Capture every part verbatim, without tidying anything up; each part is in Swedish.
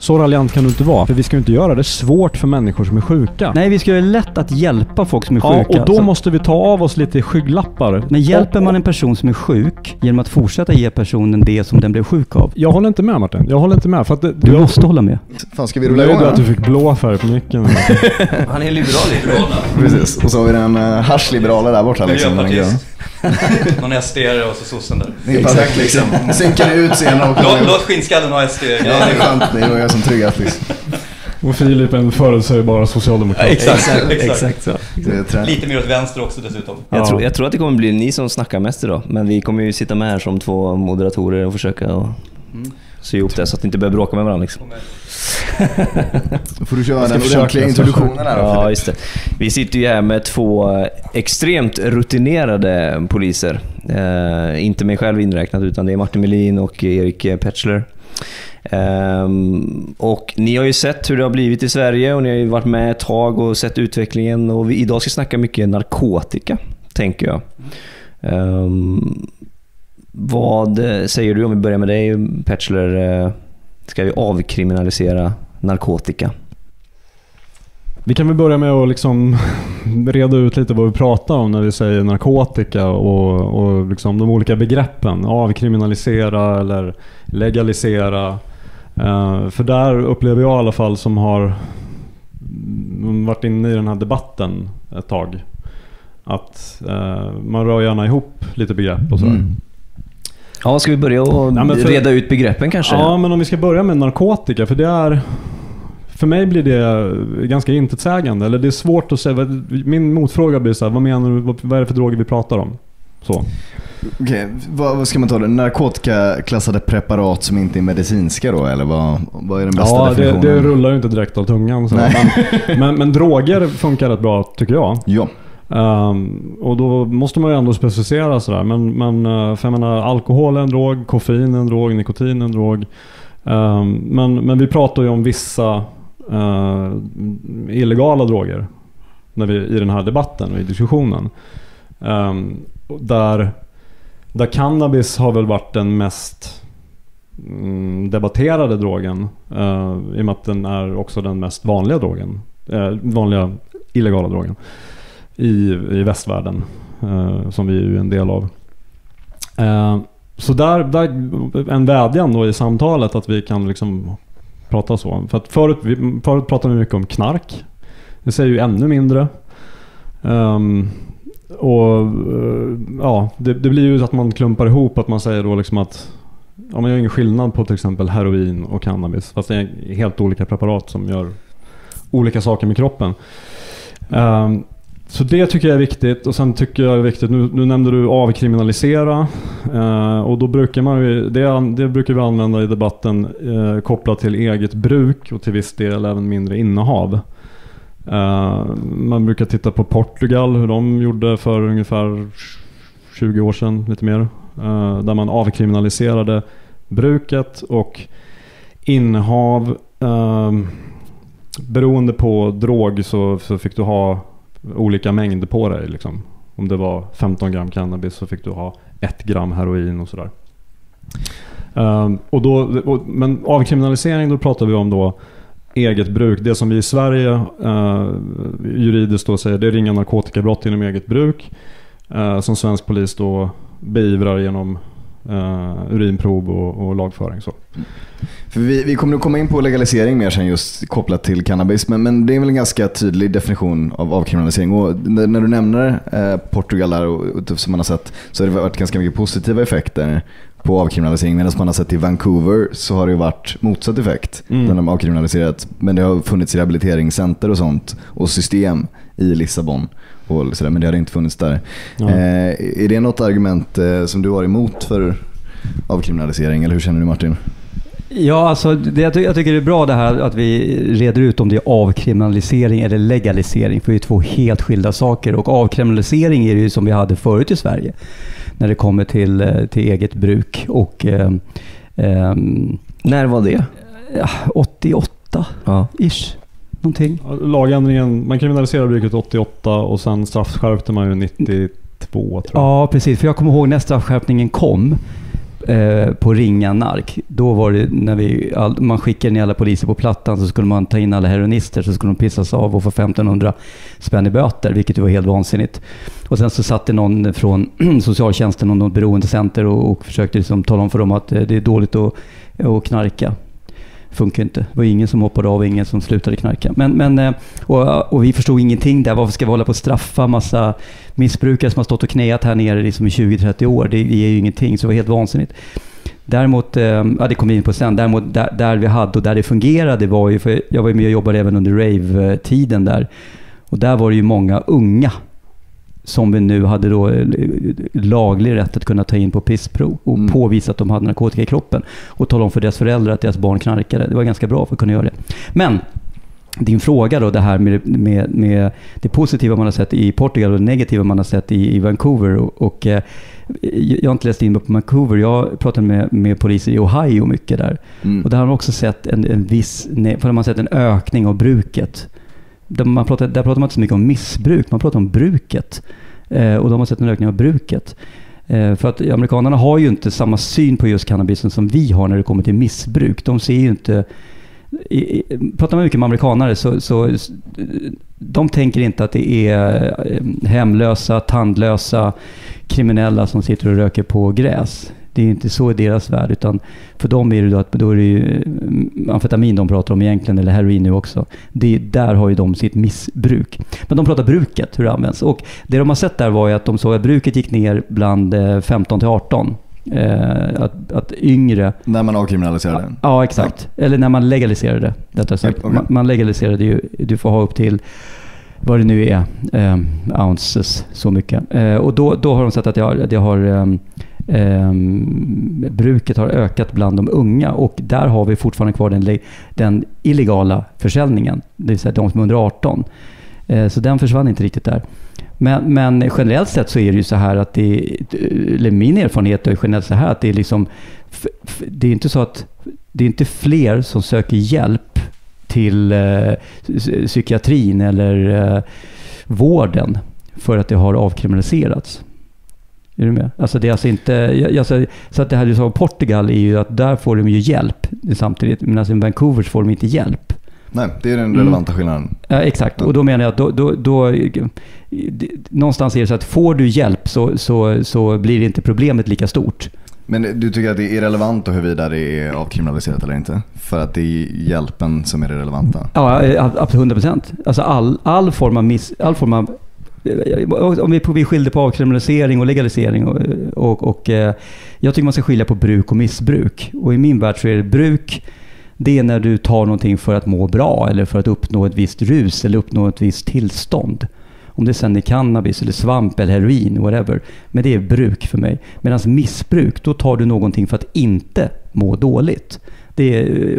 Så raljant kan du inte vara. För vi ska ju inte göra det svårt för människor som är sjuka. Nej, vi ska göra det lätt att hjälpa folk som är ja, sjuka. och då så... måste vi ta av oss lite skygglappar. Men hjälper man en person som är sjuk genom att fortsätta ge personen det som den blev sjuk av? Jag håller inte med, Martin. Jag håller inte med. För att det, du jag... måste hålla med. Fan, ska vi rulla igång? Det är att du fick blå färg på micken. Han är liberal i Precis. Och så har vi den uh, haschliberala där borta. Liksom, någon S D-are och så sossen där. Det är perfekt liksom. Synkar ut senare och... Låt, låt skinnskallen ha S D. Ja, det är skönt. Det är jag som tryggast liksom. Och Filip är en förutsägbar socialdemokrat. Ja, exakt, exakt, exakt så. Lite mer åt vänster också dessutom. Jag, ja. tror, jag tror att det kommer bli ni som snackar mest idag. Men vi kommer ju sitta med här som två moderatorer och försöka och mm. sy ihop det så att ni inte behöver bråka med varandra liksom. Får du köra den ordentliga introduktionen här då, ja, just det. Vi sitter ju här med två extremt rutinerade poliser. Eh, inte mig själv inräknat, utan det är Martin Melin och Erik Petschler. Um, och ni har ju sett hur det har blivit i Sverige och ni har ju varit med ett tag och sett utvecklingen, och vi idag ska snacka mycket narkotika, tänker jag. Um, vad säger du om vi börjar med dig, Petschler? Ska vi avkriminalisera narkotika? Vi kan väl börja med att liksom reda ut lite vad vi pratar om när vi säger narkotika och, och liksom de olika begreppen. Avkriminalisera eller legalisera. Uh, för där upplever jag i alla fall, som har varit inne i den här debatten ett tag, att uh, man rör gärna ihop lite begrepp och sådär. Mm. Ja, ska vi börja och ja, för, reda ut begreppen kanske? Ja, men om vi ska börja med narkotika, för det är... För mig blir det ganska intetsägande, eller det är svårt att säga. Min motfråga blir så här: vad menar du, vad är det för droger vi pratar om? Så. Okej, okay, vad, vad ska man ta det? Narkotikaklassade preparat som inte är medicinska då, eller vad, vad är den bästa ja, definitionen? Ja, det, det rullar ju inte direkt av tungan. Så. Men, men, men droger funkar rätt bra, tycker jag. Ja. Um, och då måste man ju ändå specificera sådär. Men, men för jag menar, alkohol är en drog, koffein är en drog, nikotin är en drog. Um, men, men vi pratar ju om vissa uh, illegala droger när vi, i den här debatten och i diskussionen. Um, där, där cannabis har väl varit den mest mm, debatterade drogen, uh, i och med att den är också den mest vanliga drogen, uh, vanliga illegala drogen i, i västvärlden, uh, som vi är ju en del av. Uh, så där, där en vädjan då i samtalet att vi kan liksom prata så. För att förut, vi, förut pratade vi mycket om knark. Det säger ju ännu mindre. Um, och uh, ja, det, det blir ju att man klumpar ihop, att man säger då liksom att ja, man gör ingen skillnad på till exempel heroin och cannabis, fast det är helt olika preparat som gör olika saker med kroppen. Um, Så det tycker jag är viktigt. Och sen tycker jag är viktigt, nu, nu nämnde du avkriminalisera, eh, och då brukar man ju, det, det brukar vi använda i debatten eh, kopplat till eget bruk och till viss del även mindre innehav. Eh, man brukar titta på Portugal, hur de gjorde för ungefär tjugo år sedan, lite mer, eh, där man avkriminaliserade bruket och innehav. Eh, beroende på drog så, så fick du ha olika mängder på dig liksom. Om det var femton gram cannabis så fick du ha ett gram heroin och sådär. Um, och då, och, men avkriminalisering, då pratar vi om då eget bruk. Det som vi i Sverige uh, juridiskt då säger, det är ringa narkotikabrott inom eget bruk, uh, som svensk polis då beivrar genom uh, urinprov och, och lagföring. Så. För vi, vi kommer att komma in på legalisering mer sen, just kopplat till cannabis, men, men det är väl en ganska tydlig definition av avkriminalisering. Och när, när du nämner eh, Portugal där, och, och som man har sett, så har det varit ganska mycket positiva effekter på avkriminalisering, medan man har sett i Vancouver så har det ju varit motsatt effekt. Mm. Den har avkriminaliserat, men det har funnits rehabiliteringscenter och sånt och system i Lissabon och sådär, men det har inte funnits där. Ja. Eh, är det något argument eh, som du har emot för avkriminalisering, eller hur känner du, Martin? Ja, alltså det, jag, ty- jag tycker det är bra det här att vi reder ut om det är avkriminalisering eller legalisering, för det är två helt skilda saker. Och avkriminalisering är det ju som vi hade förut i Sverige när det kommer till, till eget bruk. Och eh, eh, när var det? åttioåtta ja. ish. Någonting. Lagändringen, man kriminaliserade bruket åttioåtta och sen straffskärpte man ju nittiotvå, tror jag. Ja, precis. För jag kommer ihåg när straffskärpningen kom. eh, på ringa nark. Då var det när vi, all, man skickade ner alla poliser på plattan, så skulle man ta in alla heroinister, så skulle de pissas av och få femtonhundra spänn i böter, vilket var helt vansinnigt. Och sen så satt det någon från socialtjänsten och något beroendecenter och, och försökte liksom tala om för dem att det är dåligt att, att knarka. Funkar inte. Det var ingen som hoppade av, ingen som slutade knarka. Men, men, och, och vi förstod ingenting där. Varför ska vi hålla på att straffa massa missbrukare som har stått och knäat här nere liksom i tjugo till trettio år? Det ger ju ingenting, så det var helt vansinnigt. Däremot, ja, det kom vi in på sen, däremot där, där vi hade och där det fungerade var ju, för jag var ju med och jobbade även under rave-tiden där. Och där var det ju många unga som vi nu hade då laglig rätt att kunna ta in på pissprov och mm. påvisa att de hade narkotika i kroppen och tala om för deras föräldrar att deras barn knarkade. Det var ganska bra för att kunna göra det. Men din fråga då, det här med, med, med det positiva man har sett i Portugal och det negativa man har sett i, i Vancouver och, och eh, jag har inte läst in på Vancouver, jag pratade med, med poliser i Ohio mycket där mm. och där har man också sett en, en viss, för man har sett en ökning av bruket. Där, man pratar, där pratar man inte så mycket om missbruk, man pratar om bruket. Eh, och de har sett en ökning av bruket. Eh, för att amerikanerna har ju inte samma syn på just cannabisen som vi har när det kommer till missbruk. De ser ju inte... I, i, pratar man mycket med amerikanare så, så de tänker inte att det är hemlösa, tandlösa, kriminella som sitter och röker på gräs. Det är inte så i deras värld, utan för dem är det då att då är det ju amfetamin de pratar om egentligen, eller heroin nu också. Det, där har ju de sitt missbruk. Men de pratar bruket, hur det används. Och det de har sett där var ju att de såg att bruket gick ner bland femton till arton. Eh, att, att yngre... När man avkriminaliserade den? Ja, exakt. Ja. Eller när man legaliserade det. Sagt. Okay. Man, man legaliserade ju, du får ha upp till vad det nu är, eh, ounces, så mycket. Eh, och då, då har de sett att det har... Det har eh, Um, bruket har ökat bland de unga, och där har vi fortfarande kvar den, den illegala försäljningen, det vill säga de som är under arton. Uh, så den försvann inte riktigt där. Men, men generellt sett så är det ju så här att det, eller min erfarenhet är generellt så här att det är liksom, det är inte så att det är inte fler som söker hjälp till uh, psykiatrin eller uh, vården för att det har avkriminaliserats. Är du med? Alltså det är alltså inte, alltså, så att det här du sa om Portugal är ju att där får de ju hjälp samtidigt, men alltså i Vancouver får de inte hjälp. Nej, det är den relevanta mm. skillnaden. Ja, exakt. Ja. Och då menar jag att då, då, då, någonstans är det så att får du hjälp så, så, så blir det inte problemet lika stort. Men du tycker att det är relevant och huruvida det är avkriminaliserat eller inte? För att det är hjälpen som är det relevanta? Ja, absolut hundra procent. Alltså all, all form av miss, all form av om vi, vi skiljer på avkriminalisering och legalisering och, och, och jag tycker man ska skilja på bruk och missbruk, och i min värld så är det bruk, det är när du tar någonting för att må bra eller för att uppnå ett visst rus eller uppnå ett visst tillstånd, om det sen är cannabis eller svamp eller heroin, whatever, men det är bruk för mig. Medan missbruk, då tar du någonting för att inte må dåligt. Det är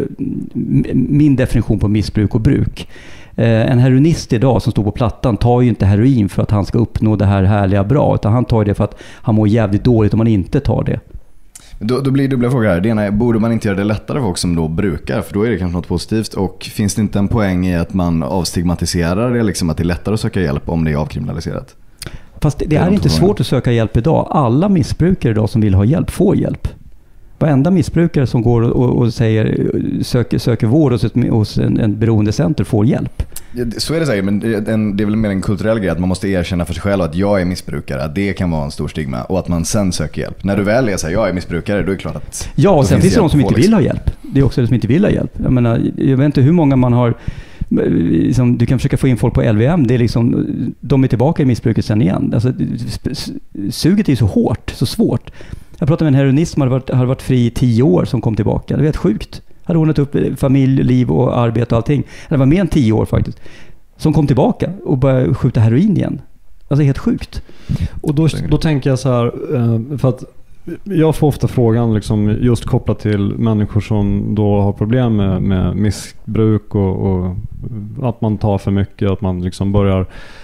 min definition på missbruk och bruk. En heroinist idag som står på plattan tar ju inte heroin för att han ska uppnå det här härliga bra, utan han tar det för att han mår jävligt dåligt om man inte tar det. Då, då blir det dubbla frågor här. Det ena är, borde man inte göra det lättare för folk som då brukar? För då är det kanske något positivt. Och finns det inte en poäng i att man avstigmatiserar det, liksom att det är lättare att söka hjälp om det är avkriminaliserat? Fast det, det är, är inte svårt att söka hjälp idag. Alla missbrukare idag som vill ha hjälp får hjälp. Varenda missbrukare som går och, och säger, söker, söker vård hos, ett, hos en, en beroendecenter får hjälp. Så är det säkert, men det är väl mer en kulturell grej att man måste erkänna för sig själv att jag är missbrukare, att det kan vara en stor stigma, och att man sen söker hjälp. När du väl är så här, jag är missbrukare, då är det klart att... Ja, och sen finns det de som inte vill ha hjälp. Det är också de som inte vill ha hjälp. Jag menar, jag vet inte hur många man har... Liksom, du kan försöka få in folk på L V M, det är liksom, de är tillbaka i missbruket sen igen. Alltså, suget är så hårt, så svårt. Jag pratade med en heroinist som hade varit, hade varit fri i tio år som kom tillbaka. Det var helt sjukt. Hade ordnat upp familj, liv och arbete och allting. Det var mer än tio år faktiskt. Som kom tillbaka och började skjuta heroin igen. Alltså helt sjukt. Och då, då tänker jag så här, för att jag får ofta frågan liksom, just kopplat till människor som då har problem med, med missbruk och, och att man tar för mycket, att man liksom börjar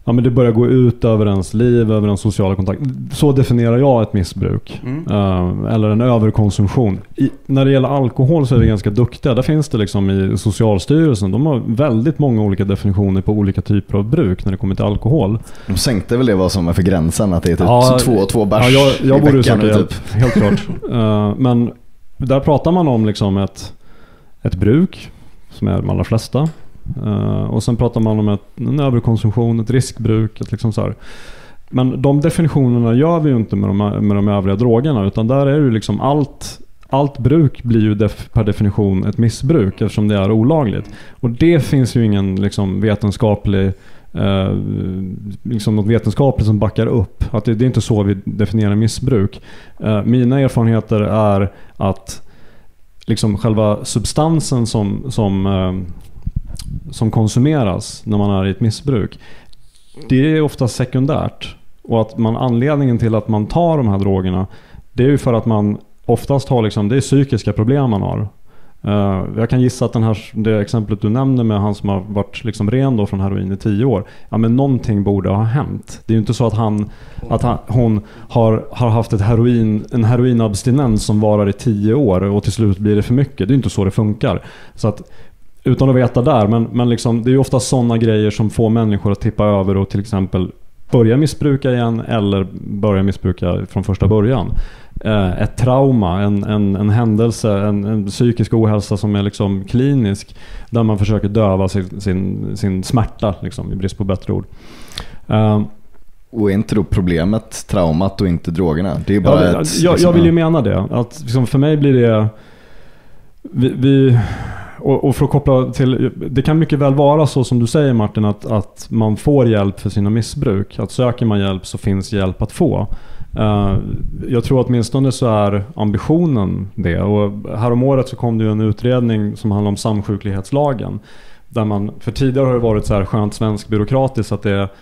ja, men det börjar gå ut över ens liv, över ens sociala kontakt. Så definierar jag ett missbruk. Mm. Uh, eller en överkonsumtion. I, när det gäller alkohol så är det ganska duktiga. Där finns det liksom i Socialstyrelsen. De har väldigt många olika definitioner på olika typer av bruk när det kommer till alkohol. De sänkte väl det vad som är för gränsen? Att det är typ ja, två och två bärs ja, jag, jag i borde veckan. Söka hjälp, typ. Helt klart. Uh, men där pratar man om liksom ett, ett bruk som är de allra flesta. Uh, och sen pratar man om ett, en överkonsumtion, ett riskbruk, ett liksom så här. Men de definitionerna gör vi ju inte med de, med de övriga drogerna, utan där är det liksom allt, allt bruk blir ju def, per definition ett missbruk eftersom det är olagligt. Och det finns ju ingen liksom vetenskaplig uh, liksom något vetenskapligt som backar upp att det, det är inte så vi definierar missbruk. Uh, mina erfarenheter är att liksom själva substansen som som uh, som konsumeras när man är i ett missbruk, det är ofta sekundärt. Och att man, anledningen till att man tar de här drogerna, det är ju för att man oftast har liksom, det är psykiska problem man har. Uh, jag kan gissa att den här, det exemplet du nämnde med han som har varit liksom ren då från heroin i tio år, ja men någonting borde ha hänt. Det är ju inte så att han, att han, hon har, har haft ett heroin, en heroinabstinens som varar i tio år och till slut blir det för mycket. Det är inte så det funkar. Så att utan att veta där, men, men liksom, det är ju ofta sådana grejer som får människor att tippa över och till exempel börja missbruka igen eller börja missbruka från första början. Eh, ett trauma, en, en, en händelse, en, en psykisk ohälsa som är liksom klinisk, där man försöker döva sin, sin, sin smärta liksom, i brist på bättre ord. Eh, Och är inte då problemet traumat och inte drogerna? Det är bara ja, ett, jag, liksom, jag vill ju mena det. Att liksom, för mig blir det... Vi... vi Och, och för att koppla till, det kan mycket väl vara så som du säger Martin, att, att man får hjälp för sina missbruk. Att söker man hjälp så finns hjälp att få. Uh, jag tror att åtminstone så är ambitionen det. Och här om året så kom det ju en utredning som handlar om samsjuklighetslagen. Där man, för tidigare har det varit så här skönt svensk byråkratiskt att det är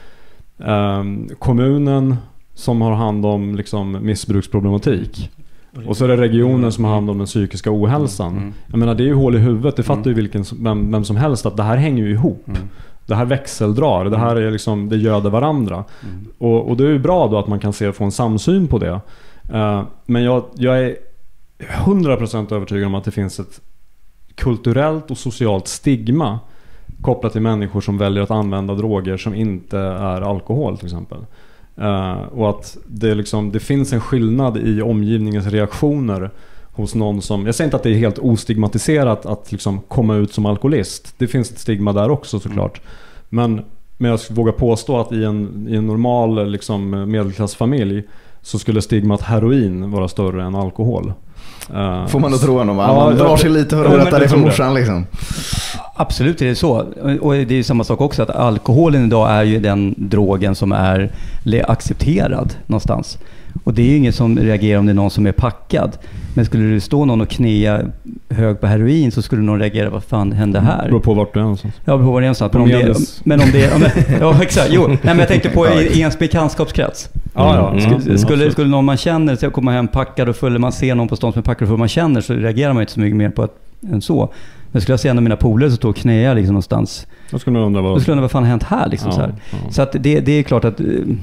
uh, kommunen som har hand om liksom, missbruksproblematik. Och så är det regionen som har hand om den psykiska ohälsan. Mm. Jag menar, det är ju hål i huvudet. Det fattar ju vilken, vem, vem som helst att det här hänger ju ihop. Mm. Det här växeldrar. Det här är liksom, det göder varandra. Mm. Och, och det är ju bra då att man kan se få en samsyn på det. Uh, men jag, jag är hundra procent övertygad om att det finns ett kulturellt och socialt stigma kopplat till människor som väljer att använda droger som inte är alkohol till exempel. Uh, och att det, liksom, det finns en skillnad i omgivningens reaktioner hos någon som, jag säger inte att det är helt ostigmatiserat att liksom komma ut som alkoholist. Det finns ett stigma där också såklart. Mm. Men, men jag vågar påstå att i en, i en normal liksom, medelklassfamilj så skulle stigmat heroin vara större än alkohol. Uh, Får man då tro honom? Ja, man drar sig lite för att berätta det för morsan liksom. Absolut är det så. Och det är ju samma sak också att alkoholen idag är ju den drogen som är accepterad någonstans. Och det är ju ingen som reagerar om det är någon som är packad. Men skulle det stå någon och knea hög på heroin så skulle någon reagera, vad fan hände här? Det beror på vart du är någonstans. Ja, det beror på var det är någonstans. Men om det, men om det, ja exakt, jo. Nej, men jag tänkte på i, i ens bekantskapskrets. Ja, ja. Mm. Skulle, skulle, skulle någon man känner så komma hem packad och full, man ser någon på stan som är packad och full man känner, så reagerar man inte så mycket mer på att, än så. Men skulle jag se en av mina polare så står och knäar liksom någonstans. Då skulle jag undra vad, då skulle jag undra vad fan har hänt här liksom, ja, så här. Ja. Så att det, det är klart att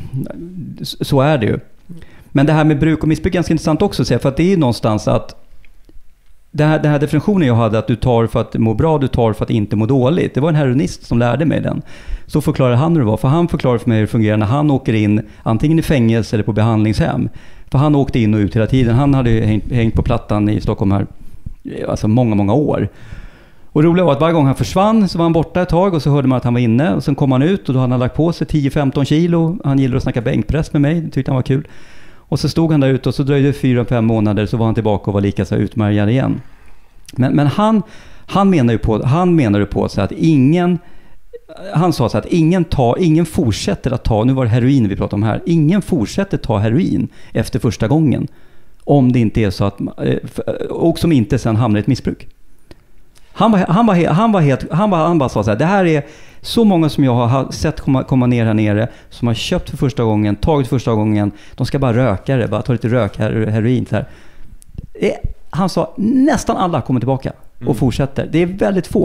så är det ju. Men det här med bruk och missbruk är ganska intressant också att säga, för att det är någonstans att den här, den här definitionen jag hade, att du tar för att må bra, du tar för att inte må dåligt. Det var en heroinist som lärde mig den. Så förklarade han hur det var. För han förklarade för mig hur det fungerar när han åker in antingen i fängelse eller på behandlingshem. För han åkte in och ut hela tiden. Han hade hängt, hängt på plattan i Stockholm här alltså många, många år. Och det roliga var att varje gång han försvann så var han borta ett tag och så hörde man att han var inne. Och sen kom han ut och då hade han lagt på sig tio femton kilo. Han gillade att snacka bänkpress med mig. Det tyckte han var kul. Och så stod han där ute och så dröjde det fyra, fem månader så var han tillbaka och var lika så utmärgad igen. Men, men han, han menar ju på, han menar ju på så att ingen, han sa så att ingen, tar, ingen fortsätter att ta, nu var det heroin vi pratade om här, ingen fortsätter ta heroin efter första gången. Om det inte är så att, och som inte sen hamnar i ett missbruk. Han var, han var, han var helt, han var, han bara sa så här, det här är så många som jag har sett komma, komma ner här nere som har köpt för första gången, tagit första gången, de ska bara röka det, bara ta lite rök, heroin så här. Det, han sa nästan alla kommer tillbaka och mm. fortsätter. Det är väldigt få.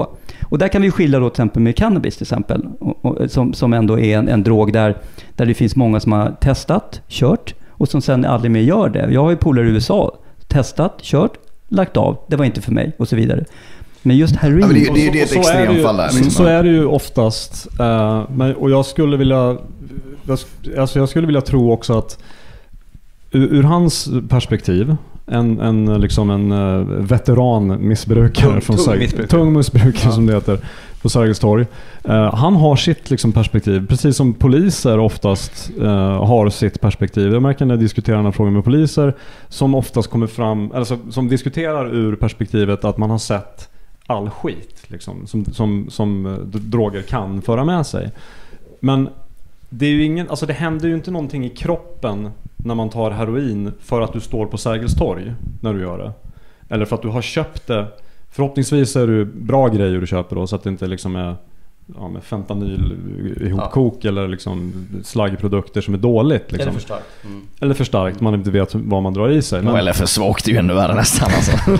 Och där kan vi skilja då till exempel med cannabis till exempel, och, och, som, som ändå är en, en drog där, där det finns många som har testat, kört och som sen aldrig mer gör det. Jag har ju polare i U S A, testat, kört, lagt av, det var inte för mig och så vidare. Men just heroin... Ja, men det, det, det är ett extremfall där. Så, så är det ju oftast. Uh, men, och jag skulle vilja... Jag, alltså jag skulle vilja tro också att ur, ur hans perspektiv, en, en, liksom en uh, veteranmissbrukare tung, från tung, missbrukare. tung missbrukare ja. som det heter på Sergels torg. Uh, han har sitt liksom, perspektiv, precis som poliser oftast uh, har sitt perspektiv. Jag märker när jag diskuterar den här frågan med poliser som oftast kommer fram, eller så, som diskuterar ur perspektivet att man har sett all skit liksom, som, som, som droger kan föra med sig. Men det är ju ingen, alltså det händer ju inte någonting i kroppen när man tar heroin för att du står på Sergels torg när du gör det. Eller för att du har köpt det. Förhoppningsvis är det bra grejer du köper då, så att det inte liksom är ja, med fentanyl ihopkok ja. eller liksom slaggprodukter som är dåligt. Liksom. Eller för starkt. Mm. Eller för starkt, man inte vet vad man drar i sig. Men... Eller för svagt, det är ju ännu värre nästan. Alltså.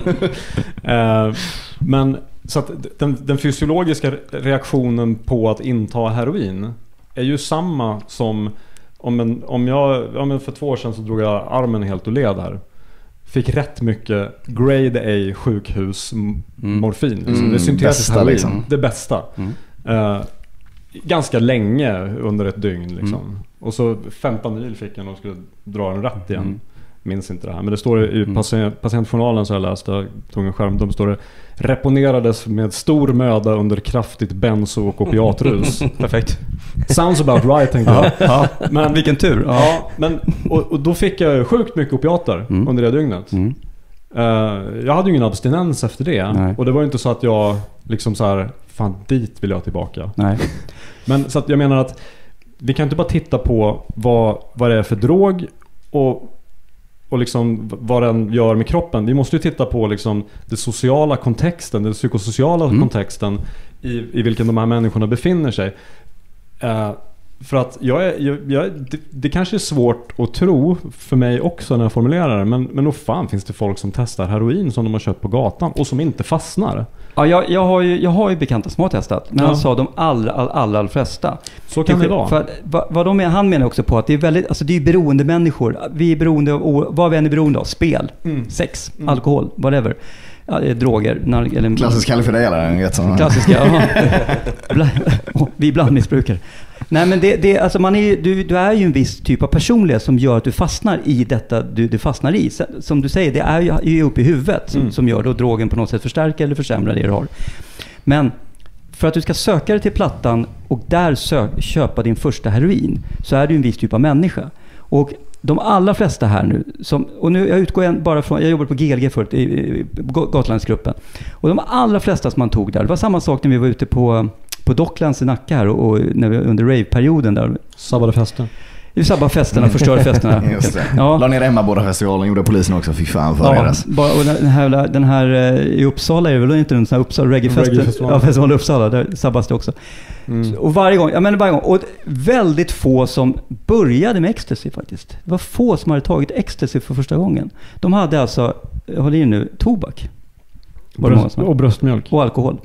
eh, men så att den, den fysiologiska reaktionen på att inta heroin är ju samma som om, en, om jag ja, men för två år sedan så drog jag armen helt ur led här. Fick rätt mycket grade A sjukhus m- mm. morfin. Liksom. Mm. Det är syntetiskt heroin. Liksom. Det bästa. Mm. Uh, ganska länge under ett dygn. Liksom. Mm. Och så fentanyl fick jag och skulle dra den rätt igen. Mm. Minns inte det här. Men det står i mm. patient, patientjournalen så jag läste, jag tog en skärm, de står det reponerades med stor möda under kraftigt benzo- och opiatrus. Perfekt. Sounds about right, tänkte jag. Ja, men vilken tur. Ja, ja men, och, och då fick jag sjukt mycket opiater mm. under det dygnet. Mm. Uh, jag hade ju ingen abstinens efter det. Nej. Och det var ju inte så att jag liksom så här, fan dit vill jag tillbaka. Nej. Men så att jag menar att vi kan inte bara titta på vad, vad det är för drog och och liksom vad den gör med kroppen. Vi måste ju titta på liksom den sociala kontexten, den psykosociala mm. kontexten i, i vilken de här människorna befinner sig. Uh, för att jag är, jag, jag, det, det kanske är svårt att tro för mig också när jag formulerar det, men, men nog fan finns det folk som testar heroin som de har köpt på gatan och som inte fastnar. Ja, jag, jag, har ju, jag har ju bekanta som har testat, men ja. han sa de allra, allra, allra flesta. Så kan det vara. För, vad, vad de är, han menar också på att det är väldigt, alltså det är beroende människor. Vi är beroende av, vad vi än är beroende av? Spel, mm. sex, mm. alkohol, whatever. Ja, droger. Nar- eller, klassisk kall för dig eller? Klassiska, ja. Vi är blandmissbrukare. Nej, men det, det, alltså man är, du, du är ju en viss typ av personlighet som gör att du fastnar i detta du, du fastnar i. Som du säger, det är ju, är ju uppe i huvudet som, mm. som gör då drogen på något sätt förstärker eller försämrar det du har. Men för att du ska söka dig till plattan och där sö- köpa din första heroin så är du en viss typ av människa. Och de allra flesta här nu, som, och nu jag utgår jag bara från, jag jobbade på G L G förut i, i Gotlandsgruppen, och de allra flesta som man tog där, det var samma sak när vi var ute på, på Docklands i Nacka här och, och när vi, under rave-perioden där. Sabbade festen. Vi sabbade festerna, förstörde festerna. Just det. Ja. La ner Emmaboda-festivalen, gjorde polisen också, fy fan för ja, bara, och den här, den här i Uppsala är det väl inte en sån här Uppsala reggae-fest. Ja, festival i Uppsala, där sabbas det också. Mm. Och varje gång, jag menar varje gång, och väldigt få som började med ecstasy faktiskt. Det var få som hade tagit ecstasy för första gången. De hade alltså, håll i nu, tobak. Bröst, och bröstmjölk. Och alkohol.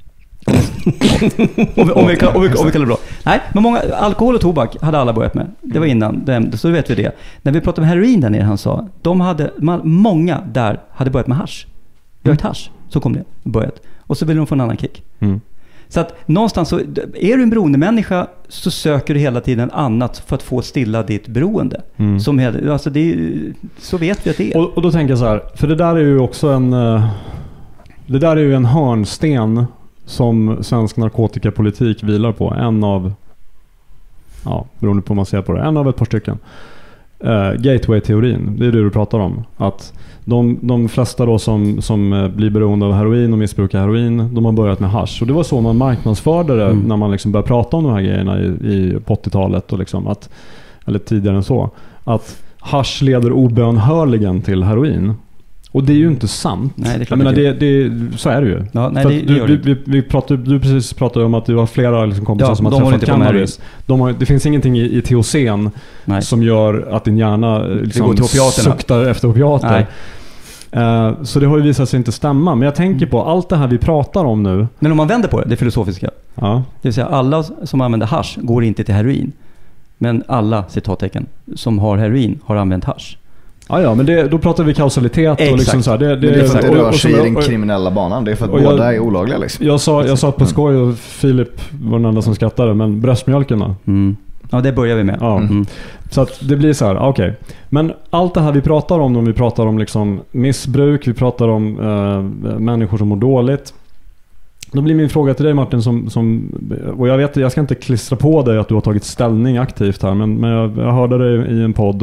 om, vi, om, vi, om, vi, om vi kallar det bra. Nej, men många, alkohol och tobak hade alla börjat med. Det var innan, det, så vet vi det. När vi pratade om heroin där nere, han sa, de hade, man, många där hade börjat med hasch. Rökt hasch, så kom det, börjat. Och så ville de få en annan kick. Mm. Så att någonstans så, är du en beroendemänniska så söker du hela tiden annat för att få stilla ditt beroende. Mm. Som, alltså det är, så vet vi att det är. Och, och då tänker jag så här, för det där är ju också en det där är ju en hörnsten som svensk narkotikapolitik vilar på. En av, ja, beroende på hur man ser på det, en av ett par stycken. Uh, gateway-teorin, det är det du pratar om. Att de, de flesta då som, som blir beroende av heroin och missbrukar heroin, de har börjat med hasch. Och det var så man marknadsförde det mm. när man liksom började prata om de här grejerna i, i på åttiotalet och liksom att, eller tidigare än så. Att hasch leder obönhörligen till heroin. Och det är ju inte sant. Nej, det är jag menar, det, det, så är det ju. Ja, nej, För det, du, du, vi, vi pratade, du precis pratade om att du har flera liksom kompisar ja, som har de träffat cannabis. De har, det finns ingenting i, i T H C:n som gör att din hjärna liksom suktar efter opiater. Nej. Uh, så det har ju visat sig inte stämma. Men jag tänker på allt det här vi pratar om nu. Men om man vänder på det, det filosofiska. Ja. Det vill säga alla som använder hasch går inte till heroin. Men alla, citattecken, som har heroin har använt hasch. Ja, ja, men det, då pratar vi kausalitet. Exakt. Och liksom så här, det, det, det är för att det rör sig i den och, kriminella banan. Det är för att och båda jag, är olagliga. Liksom. Jag sa, jag sa på skoj och Filip var den enda som skrattade. Men bröstmjölken då? Mm. Ja, det börjar vi med. Ja. Mm. Så att det blir så här, okej. Okay. Men allt det här vi pratar om, om vi pratar om liksom missbruk, vi pratar om äh, människor som mår dåligt. Då blir min fråga till dig Martin, som, som, och jag vet, jag ska inte klistra på dig att du har tagit ställning aktivt här, men, men jag, jag hörde dig i en podd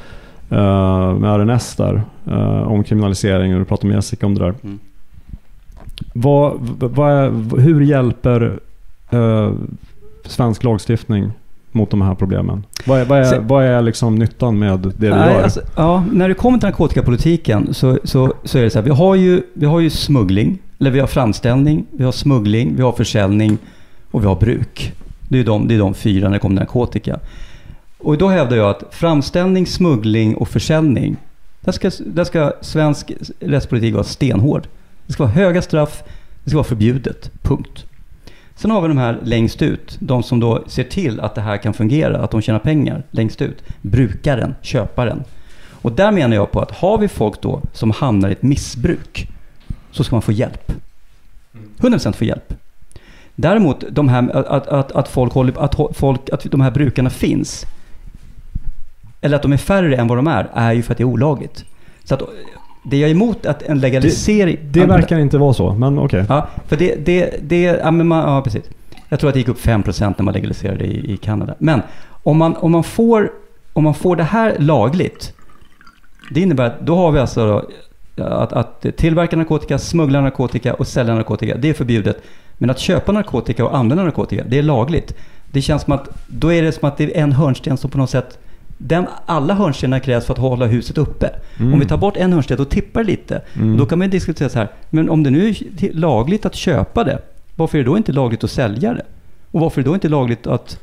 uh, med R N S där uh, om kriminalisering, och du pratade med Jessica om det där. Mm. Vad, vad är, hur hjälper uh, svensk lagstiftning mot de här problemen? Vad är, vad är, vad är liksom nyttan med det vi Nej, gör? Alltså, ja, när det kommer till narkotikapolitiken så, så, så är det så här, vi har ju, vi har ju smuggling, eller vi har framställning, vi har smuggling, vi har försäljning och vi har bruk. Det är de, det är de fyra när det kommer till narkotika. Och då hävdar jag att framställning, smuggling och försäljning, där ska, där ska svensk rättspolitik vara stenhård. Det ska vara höga straff, det ska vara förbjudet, punkt. Sen har vi de här längst ut, de som då ser till att det här kan fungera, att de tjänar pengar längst ut. Brukaren, köparen. Och där menar jag på att har vi folk då som hamnar i ett missbruk, så ska man få hjälp. hundra procent få hjälp. Däremot de här, att, att, att, folk håller, att, folk, att de här brukarna finns, eller att de är färre än vad de är, är ju för att det är olagligt. Så att det jag är emot att en legalisering... Det, det verkar inte vara så, men okej. Okay. Ja, för det... det, det ja, men man, ja, precis. Jag tror att det gick upp fem procent när man legaliserade i, i Kanada. Men om man, om, man får, om man får det här lagligt, det innebär att då har vi alltså att, att tillverka narkotika, smuggla narkotika och sälja narkotika, det är förbjudet. Men att köpa narkotika och använda narkotika, det är lagligt. Det känns som att, då är det som att det är en hörnsten som på något sätt, den, alla hörnstenar krävs för att hålla huset uppe. Mm. Om vi tar bort en hörnsten, då tippar det lite. Mm. Och då kan man diskutera så här, men om det nu är lagligt att köpa det, varför är det då inte lagligt att sälja det? Och varför är det då inte lagligt att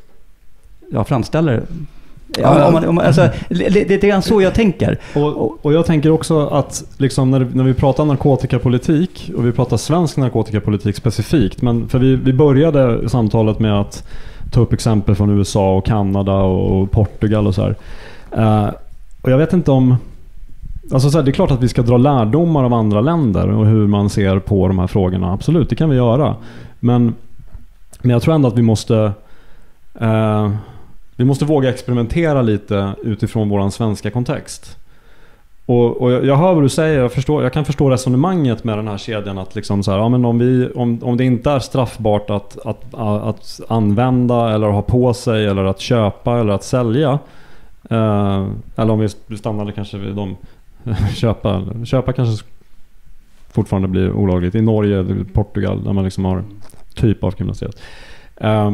ja, framställa det? Ja, om man, om man, alltså, det, det är grann så jag tänker. Och, och jag tänker också att liksom när, när vi pratar narkotikapolitik, och vi pratar svensk narkotikapolitik specifikt, men för vi, vi började samtalet med att ta upp exempel från U S A och Kanada och Portugal och så här. Uh, och jag vet inte om... Alltså så här, det är klart att vi ska dra lärdomar av andra länder och hur man ser på de här frågorna. Absolut, det kan vi göra. Men, men jag tror ändå att vi måste... Uh, vi måste våga experimentera lite utifrån vår svenska kontext. Och, och jag hör vad du säger, jag, förstår, jag kan förstå resonemanget med den här kedjan att liksom så här, ja, men om, vi, om, om det inte är straffbart att, att, att använda eller ha på sig eller att köpa eller att sälja, eh, eller om vi stannade kanske vid dem köpa, köpa kanske fortfarande blir olagligt i Norge, Portugal där man liksom har typ av kriminalitet, eh,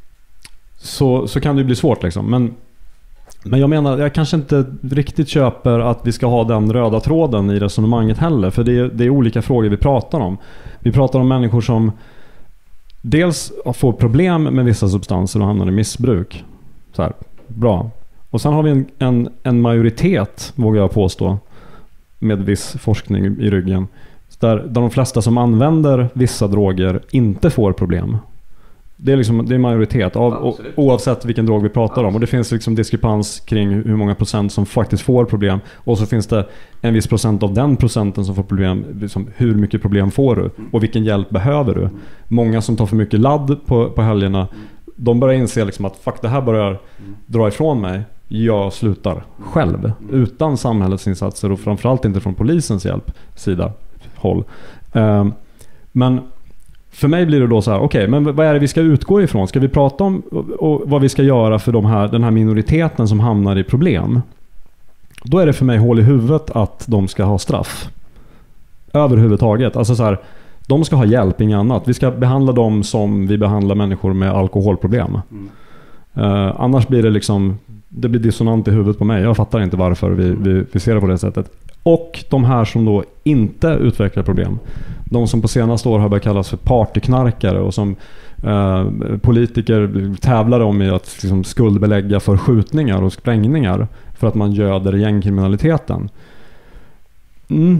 så, så kan det bli svårt liksom. Men Men jag menar, jag kanske inte riktigt köper att vi ska ha den röda tråden i resonemanget heller. För det är, det är olika frågor vi pratar om. Vi pratar om människor som dels får problem med vissa substanser och hamnar i missbruk. Så här, bra. Och sen har vi en, en, en majoritet, vågar jag påstå, med viss forskning i ryggen. Där, där de flesta som använder vissa droger inte får problem. Det är, liksom, det är majoritet av, oavsett vilken drog vi pratar Absolut. om. Och det finns liksom diskrepans kring hur många procent som faktiskt får problem. Och så finns det en viss procent av den procenten som får problem. Liksom, hur mycket problem får du? Och vilken hjälp behöver du? Många som tar för mycket ladd på, på helgerna, de börjar inse liksom att fuck, det här börjar dra ifrån mig. Jag slutar själv. Utan samhällets insatser och framförallt inte från polisens hjälp sida håll. Um, men för mig blir det då så här, okej, okay, men vad är det vi ska utgå ifrån? Ska vi prata om och, och vad vi ska göra för de här, den här minoriteten som hamnar i problem? Då är det för mig hål i huvudet att de ska ha straff. Överhuvudtaget. Alltså så här, de ska ha hjälp, inget annat. Vi ska behandla dem som vi behandlar människor med alkoholproblem. Mm. Uh, annars blir det liksom, det blir dissonant i huvudet på mig. Jag fattar inte varför vi, vi, vi ser det på det sättet. Och de här som då inte utvecklar problem. De som på senaste år har börjat kallas för partyknarkare och som eh, politiker tävlar om i att liksom, skuldbelägga för skjutningar och sprängningar för att man göder gängkriminaliteten. Mm.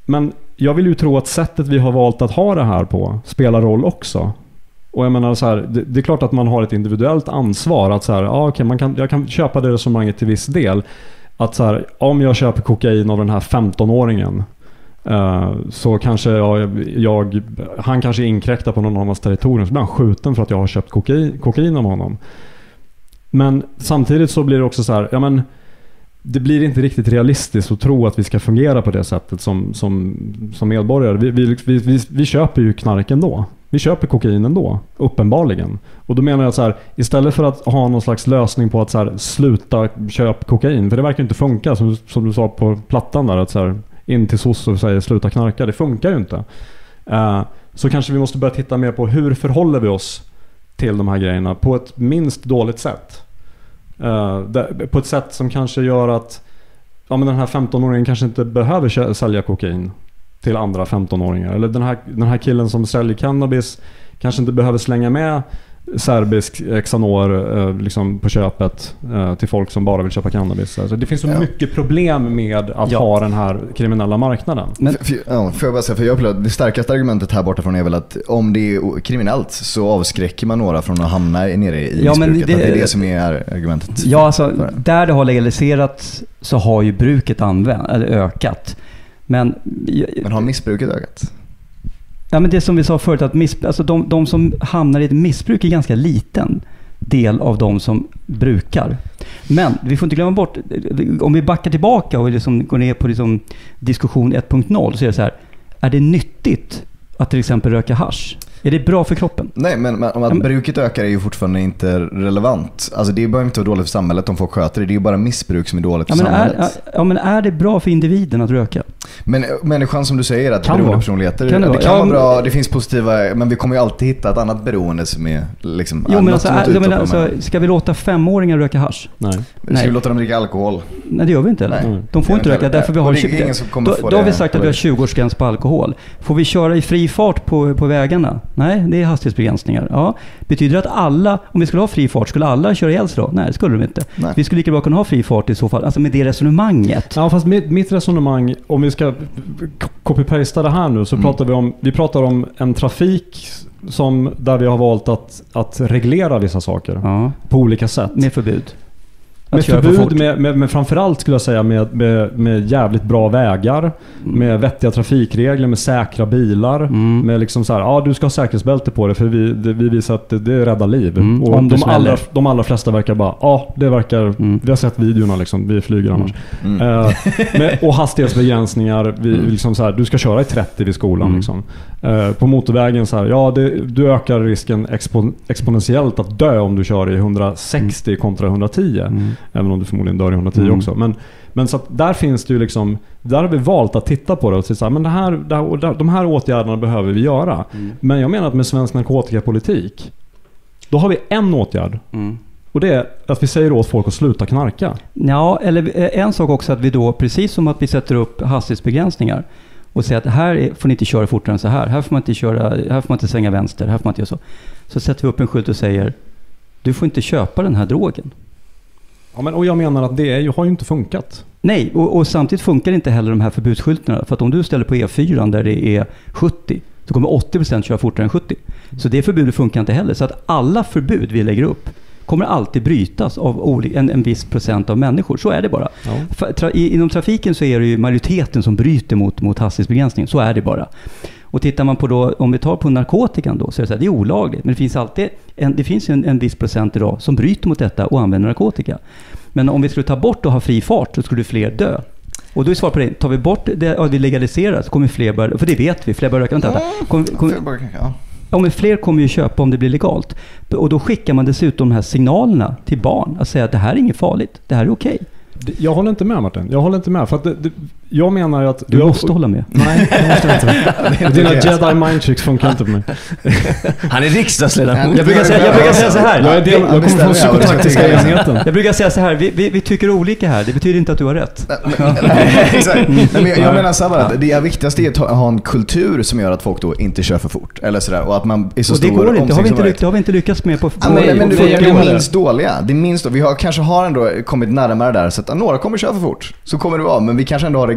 men jag vill ju tro att sättet vi har valt att ha det här på spelar roll också. Och jag menar så här, det, det är klart att man har ett individuellt ansvar att så här, ja, okay, man kan, jag kan köpa det resonemanget till viss del. Att så här, om jag köper kokain av den här femtonåringen uh, så kanske jag, jag, han kanske inkräktar på någon av hans territorium, så blir han skjuten för att jag har köpt kokain, kokain av honom. Men samtidigt så blir det också så här, ja men det blir inte riktigt realistiskt att tro att vi ska fungera på det sättet som, som, som medborgare. Vi, vi, vi, vi, vi köper ju knark ändå. Vi köper kokain ändå, uppenbarligen. Och då menar jag så här, istället för att ha någon slags lösning på att så här, sluta köpa kokain, för det verkar inte funka, som, som du sa på plattan där, att så här, in till S O S och säga sluta knarka, det funkar ju inte. Uh, så kanske vi måste börja titta mer på hur förhåller vi oss till de här grejerna på ett minst dåligt sätt. Uh, där, på ett sätt som kanske gör att ja, men den här femtonåringen kanske inte behöver kä- sälja kokain till andra femtonåringar. Eller den här, den här killen som säljer cannabis kanske inte behöver slänga med serbisk Xanor eh, liksom på köpet eh, till folk som bara vill köpa cannabis. Alltså, det finns så ja. mycket problem med att ja. ha den här kriminella marknaden. Men, för, ja, för jag bara säga, för jag upplevde, det starkaste argumentet här borta från är väl att om det är kriminellt så avskräcker man några från att hamna nere i ja, missbruket. Det, att det är det som är argumentet. Ja, alltså, där det har legaliserats så har ju bruket använt, eller ökat. Men, men har missbruket ökat? Ja, men det som vi sa förut, att miss, alltså de, de som hamnar i ett missbruk är ganska liten del av de som brukar. Men vi får inte glömma bort, om vi backar tillbaka och liksom går ner på liksom diskussion ett punkt noll, så är det så här, är det nyttigt att till exempel röka hasch? Är det bra för kroppen? Nej, men, men om att men, bruket ökar är ju fortfarande inte relevant. Alltså det behöver inte vara dåligt för samhället om folk sköter det. Det är ju bara missbruk som är dåligt för ja, men samhället. Är, ja, men är det bra för individen att röka? Men människan som du säger, att kan beroende personligheter, kan det, det, det kan ja, vara bra, det finns positiva, men vi kommer ju alltid hitta ett annat beroende som är liksom... Jo, men alltså, är, men alltså, ska vi låta femåringar röka hasch? Nej. Ska Nej. vi låta dem dricka alkohol? Nej, det gör vi inte. Eller? Nej. De får inte röka därför vi har tjugo. Då, då har vi sagt att vi har tjugo-årsgräns på alkohol. Får vi köra i fri fart på, på vägarna? Nej, det är hastighetsbegränsningar. Ja. Betyder det att alla, om vi skulle ha fri fart, skulle alla köra ihjäl sig då? Nej, det skulle de inte. Nej. Vi skulle lika bra kunna ha fri fart i så fall. Alltså med det resonemanget. Ja, fast med, mitt resonemang, om vi ska copy-pasta det här nu, så mm. pratar vi om, vi pratar om en trafik som, där vi har valt att, att reglera vissa saker ja. på olika sätt. Med förbud. Med förbud, med, med, med framförallt skulle jag säga med, med, med jävligt bra vägar, mm. med vettiga trafikregler, med säkra bilar, mm. med liksom så här, ja du ska ha säkerhetsbälte på det för vi, det, vi visar att det, det räddar liv. Mm. Och de allra, de allra flesta verkar bara, ja det verkar, mm. vi har sett videorna liksom, vi flyger annars. Mm. Mm. Uh, med, och hastighetsbegränsningar, vi, mm. liksom så här, du ska köra i trettio vid skolan mm. liksom. Uh, på motorvägen så här, ja det, du ökar risken expo, exponentiellt att dö om du kör i hundrasextio mm. kontra hundratio. Mm. Även om du förmodligen dör i hundratio mm. också. Men, men så att där finns det ju liksom, där har vi valt att titta på det och säga så här, men det här, det här, de här åtgärderna behöver vi göra. Mm. Men jag menar att med svensk narkotikapolitik, då har vi en åtgärd. Mm. Och det är att vi säger åt folk att sluta knarka. Ja, eller en sak också att vi då, precis som att vi sätter upp hastighetsbegränsningar och säger att här får ni inte köra fortare än så här. Här får man inte köra, här får man inte svänga vänster, här får man inte göra så. Så sätter vi upp en skylt och säger, du får inte köpa den här drogen. Ja, men, och jag menar att det är, har ju inte funkat. Nej, och, och samtidigt funkar inte heller de här förbudsskyltarna. För att om du ställer på E fyra där det är sjuttio, så kommer åttio procent köra fortare än sjuttio. Så det förbudet funkar inte heller. Så att alla förbud vi lägger upp kommer alltid brytas av en, en viss procent av människor. Så är det bara. Ja. För, tra, i, inom trafiken så är det ju majoriteten som bryter mot, mot hastighetsbegränsning. Så är det bara. Och tittar man på då, om vi tar på narkotikan då, så är det så här, det är olagligt. Men det finns alltid en, det finns en, en viss procent idag som bryter mot detta och använder narkotika. Men om vi skulle ta bort och ha fri fart så skulle fler dö. Och då är svar på det, tar vi bort det och vi legaliserar så kommer fler börja, för det vet vi, fler börjar röka. Vänta, kom, kom, ja, men fler kommer ju köpa om det blir legalt. Och då skickar man dessutom de här signalerna till barn att säga att det här är inget farligt, det här är okej. Jag håller inte med, Martin. Jag håller inte med. För att det, det, jag menar att... Du jag, måste hålla med. Nej, jag måste inte. Dina Jedi mind tricks funkar inte på mig. Han är riksdagsledamot. Jag brukar säga, jag brukar säga så här. Jag, är del, jag kommer från psykotaktiska enheten. Jag brukar säga så här. Vi, vi, vi tycker olika här. Det betyder inte att du har rätt. Exakt. Men jag, jag menar så här bara att det viktigaste är att ha en kultur som gör att folk då inte kör för fort. Eller sådär. Och att man är så och det stor går inte. Har vi inte, lyck, har vi inte lyckats med på... Ja, men, men det, det är minst dåliga. Det är minst, vi har, kanske har ändå kommit närmare där. Så att några kommer köra för fort. Så kommer det vara. Men vi kanske ändå har det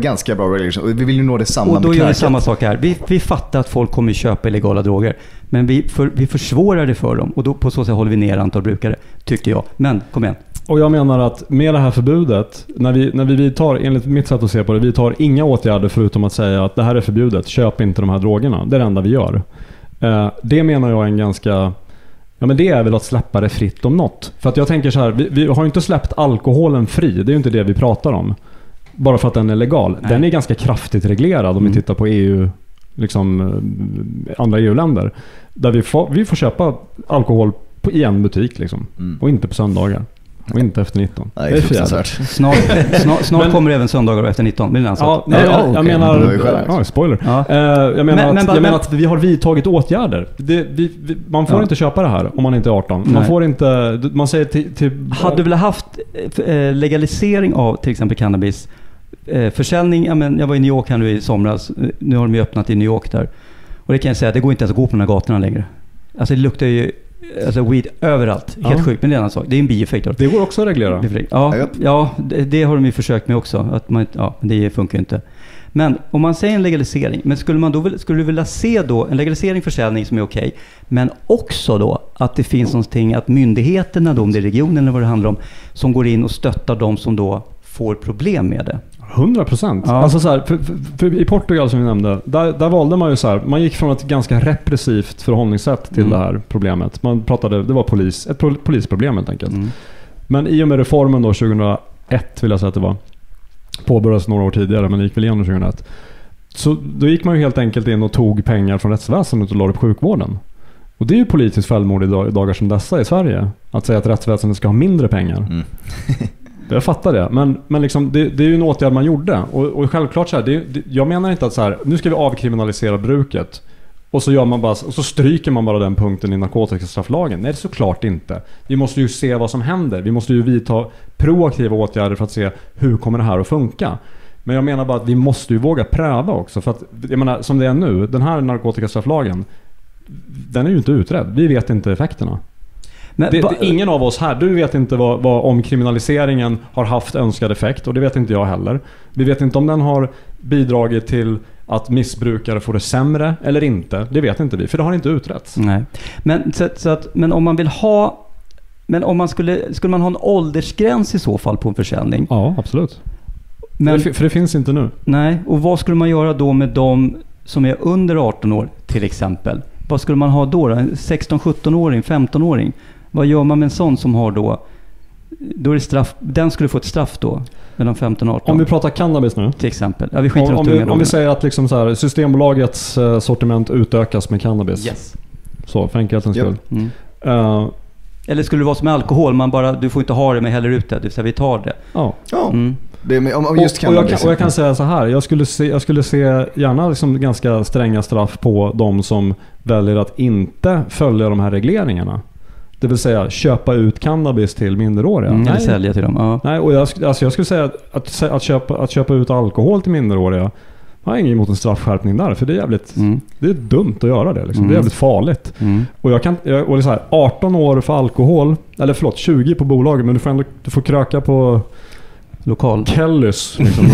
ganska bra regulation. Och vi vill ju nå det samma Och då med gör vi knarket. samma sak här. Vi, vi fattar att folk kommer köpa illegala droger. Men vi, för, vi försvårar det för dem. Och då på så sätt håller vi ner antal brukare, tycker jag. Men kom igen. Och jag menar att med det här förbudet, när vi, när vi vidtar, enligt mitt sätt att se på det, vi tar inga åtgärder förutom att säga att det här är förbjudet, köp inte de här drogerna. Det är det enda vi gör. Eh, det menar jag är en ganska... Ja, men det är väl att släppa det fritt om något. För att jag tänker så här, vi, vi har ju inte släppt alkoholen fri. Det är ju inte det vi pratar om. Bara för att den är legal. Nej. Den är ganska kraftigt reglerad om mm. vi tittar på E U, liksom andra E U-länder. Där vi får, vi får köpa alkohol på, i en butik liksom. Mm. Och inte på söndagar. Och inte efter nitton. Nej, det är fruktansvärt. Snart, snart, snart men, kommer även söndagar efter nitton. Vill ja, nej, ja, jag okay. menar... Ja, spoiler. Ja. Uh, jag menar, men, att, men, jag men, menar att vi har vidtagit åtgärder. Det, vi, vi, man får ja. inte köpa det här om man inte är arton. Man nej. får inte... Man säger till... till Hade du väl haft legalisering av till exempel cannabis? Försäljning... Jag, men, jag var i New York här nu i somras. Nu har de ju öppnat i New York där. Och det kan jag säga, det går inte ens att gå på de här gatorna längre. Alltså det luktar ju... Alltså weed överallt. Helt ja. sjukt, men det är en annan sak. Det är en bieffekt. Det går också att reglera. Ja, ja det, det har de ju försökt med också. Att man, ja, det funkar ju inte. Men om man säger en legalisering, men skulle man då skulle du vilja se då en legalisering försäljning som är okej, men också då att det finns någonting att myndigheterna då, om det är regionen eller vad det handlar om, som går in och stöttar de som då får problem med det. hundra procent. Ja. Alltså så här, för, för, för i Portugal som vi nämnde, där, där valde man ju så här, man gick från ett ganska repressivt förhållningssätt till mm. det här problemet. Man pratade, det var polis, ett pro, polisproblem helt enkelt. Mm. Men i och med reformen då tjugohundraett vill jag säga att det var, påbörjades några år tidigare men det gick väl igenom tjugohundraett. Så då gick man ju helt enkelt in och tog pengar från rättsväsendet och la det på sjukvården. Och det är ju politiskt självmord i dagar som dessa i Sverige. Att säga att rättsväsendet ska ha mindre pengar. Mm. Jag fattar det, men, men liksom, det, det är ju en åtgärd man gjorde. Och, och självklart så här, det, det, jag menar inte att så här, nu ska vi avkriminalisera bruket och så, gör man bara, och så stryker man bara den punkten i narkotikastrafflagen. Nej, det är såklart inte. Vi måste ju se vad som händer. Vi måste ju vidta proaktiva åtgärder för att se hur kommer det här att funka. Men jag menar bara att vi måste ju våga pröva också. För att, jag menar, som det är nu, den här narkotikastrafflagen, den är ju inte utredd. Vi vet inte effekterna. Men, det, det, ingen av oss här, du vet inte vad, vad omkriminaliseringen har haft önskad effekt, och det vet inte jag heller. Vi vet inte om den har bidragit till att missbrukare får det sämre eller inte. Det vet inte vi, för det har inte utretts. Nej. Men, så, så att, men om man vill ha, men om man skulle, skulle man ha en åldersgräns i så fall på en försäljning? Ja, absolut. Men, för, för det finns inte nu. Nej, och vad skulle man göra då med de som är under arton år till exempel? Vad skulle man ha då? då? En sexton-sjutton-åring, femton-åring? Vad gör man med en sån som har då, då är det straff, den skulle få ett straff då mellan femton och arton? Om vi pratar cannabis nu. Till exempel. Ja, vi skiter om, om, vi, om vi säger att liksom så här, Systembolagets uh, sortiment utökas med cannabis. Yes. Så, för enkelhetens skull. Mm. Uh, Eller skulle det vara som med alkohol? Man bara, du får inte ha det med heller ut det. Det vill säga, vi tar det. Ja. Ja. Mm. Det är med, om, om just och, och, jag kan, och jag kan säga så här. Jag skulle se, jag skulle se gärna liksom ganska stränga straff på de som väljer att inte följa de här regleringarna. Det vill säga köpa ut cannabis till minderåriga. Mm, eller sälja till dem. Ja. Nej, och jag, alltså jag skulle säga att, att, att, köpa, att köpa ut alkohol till minderåriga, jag har ingen emot en straffskärpning där. För det är jävligt, mm. det är dumt att göra det. Liksom. Mm. Det är jävligt farligt. Mm. Och jag kan, och det är så här, arton år för alkohol, eller förlåt, tjugo på bolaget, men du får ändå, du får kröka på lokal Kellys. Liksom,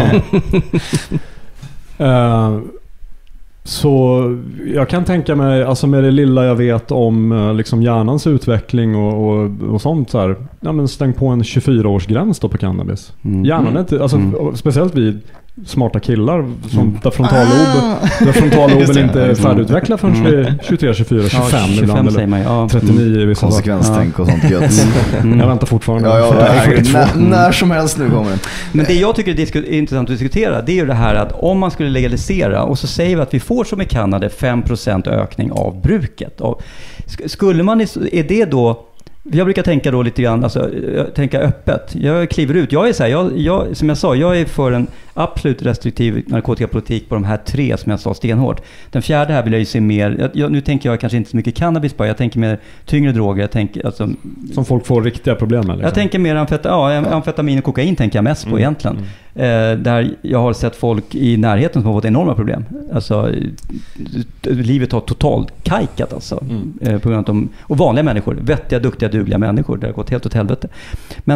uh, Så jag kan tänka mig, alltså med det lilla jag vet om liksom hjärnans utveckling och, och, och sånt så här, ja, men stäng på en tjugofyra-årsgräns då på cannabis. Mm. Hjärnan är inte, alltså mm. speciellt vid smarta killar som mm. där frontalloben ah. där frontalloben inte är färdigutvecklad förrän mm. tjugotre, tjugofyra, tjugofem ja, ibland eller ja. trettionio i vissa konsekvenstänk och sånt gött. Mm. Jag väntar fortfarande. Ja, ja, när, när som helst nu kommer den. Men det jag tycker är intressant att diskutera, det är ju det här att om man skulle legalisera och så säger vi att vi får som i Kanada fem procent ökning av bruket. Och skulle man, är det då, jag brukar tänka då lite grann, alltså tänka öppet. Jag kliver ut. Jag är så här, jag, jag, som jag sa, jag är för en absolut restriktiv narkotikapolitik på de här tre som jag sa stenhårt. Den fjärde här vill jag ju se mer, jag, nu tänker jag kanske inte så mycket cannabis på, jag tänker mer tyngre droger. Jag tänker, alltså, som folk får riktiga problem med. Liksom. Jag tänker mer amfeta, ja, amfetamin och kokain tänker jag mest på mm. egentligen. Mm. Eh, där jag har sett folk i närheten som har fått enorma problem. Alltså, livet har totalt kajkat alltså. Mm. Eh, på grund av de, och vanliga människor, vettiga, duktiga, dugliga människor. Det har gått helt åt helvete. Men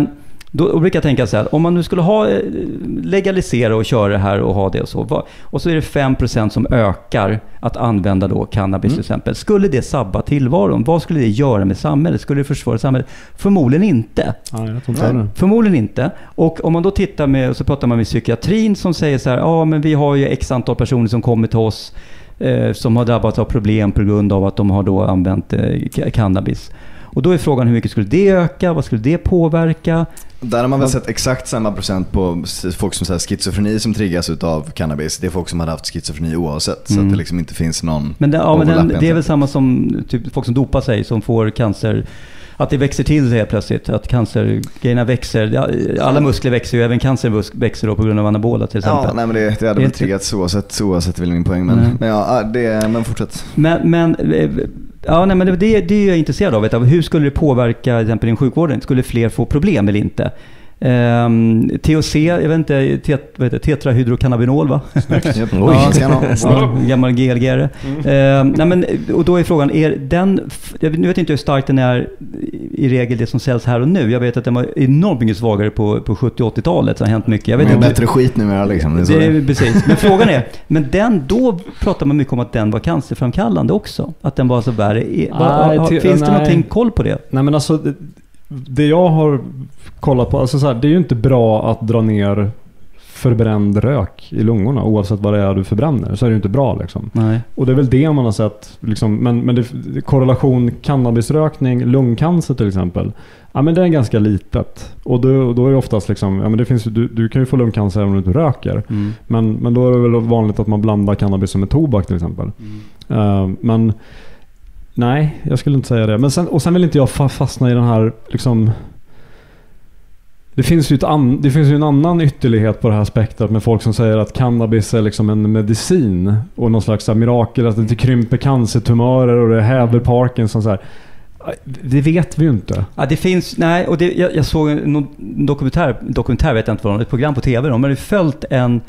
Då brukar jag tänka så här, om man nu skulle ha legalisera och köra det här och ha det och så, och så är det fem procent som ökar att använda då cannabis mm. till exempel. Skulle det sabba tillvaron? Vad skulle det göra med samhället? Skulle det försvåra samhället? Förmodligen inte. Ja, jag tror inte det. Förmodligen inte. Och om man då tittar med, och så pratar man med psykiatrin som säger så här, ja men vi har ju x antal personer som kommer till oss eh, som har drabbats av problem på grund av att de har då använt eh, cannabis. Och då är frågan hur mycket skulle det öka? Vad skulle det påverka? Där har man väl sett exakt samma procent på folk som säger schizofreni som triggas av cannabis. Det är folk som har haft schizofreni oavsett. Mm. Så att det liksom inte finns någon men det, ja, men den, det är väl samma som typ, folk som dopar sig som får cancer. Att det växer till sig plötsligt. Att cancergrejerna växer. Alla muskler växer ju. Även cancer växer då på grund av anabola till exempel. Ja, nej, men det, det hade väl triggats oavsett, oavsett väl min poäng. Men, mm. men ja, det, men fortsätt. Men... men Ja, nej, men det, det, det är jag intresserad av. Vet du. Hur skulle det påverka till exempel in sjukvården? Skulle fler få problem eller inte? Um, T H C, jag vet inte, tet, vad heter det, tetrahydrocannabinol va? Ja, gammal G L G R. Mm. Um, nej, men, och då är frågan, är den, jag vet inte hur stark den är i regel det som säljs här och nu. Jag vet att den var enormt mycket svagare på, på sjuttio- och åttiotalet, så har hänt mycket. Jag vet men inte, bättre skit numera liksom. Det är, det är precis. Men frågan är, men den, då pratar man mycket om att den var cancerframkallande också. Att den var så värre. Var, finns det nej. någonting koll på det? Nej men alltså... Det, det jag har kollat på, alltså så här, det är ju inte bra att dra ner förbränd rök i lungorna oavsett vad det är du förbränner, så är det ju inte bra liksom. Nej. Och det är väl det man har sett liksom, men, men det, korrelation cannabisrökning, lungcancer till exempel, ja men det är ganska litet. Och då, då är det oftast liksom, ja men det finns du, du kan ju få lungcancer även om du inte röker. Mm. Men, men då är det väl vanligt att man blandar cannabis med tobak till exempel. Mm. Uh, men nej, jag skulle inte säga det. Men sen, och sen vill inte jag fastna i den här liksom... Det finns ju, ett an, det finns ju en annan ytterlighet på det här spektrat med folk som säger att cannabis är liksom en medicin och någon slags så här, mirakel, att det krymper cancertumörer och det häver Parkinson så här. Det vet vi ju inte. Ja, det finns, nej, och det, jag, jag såg en dokumentär, dokumentär vet jag inte vad det, ett program på tv. De hade följt en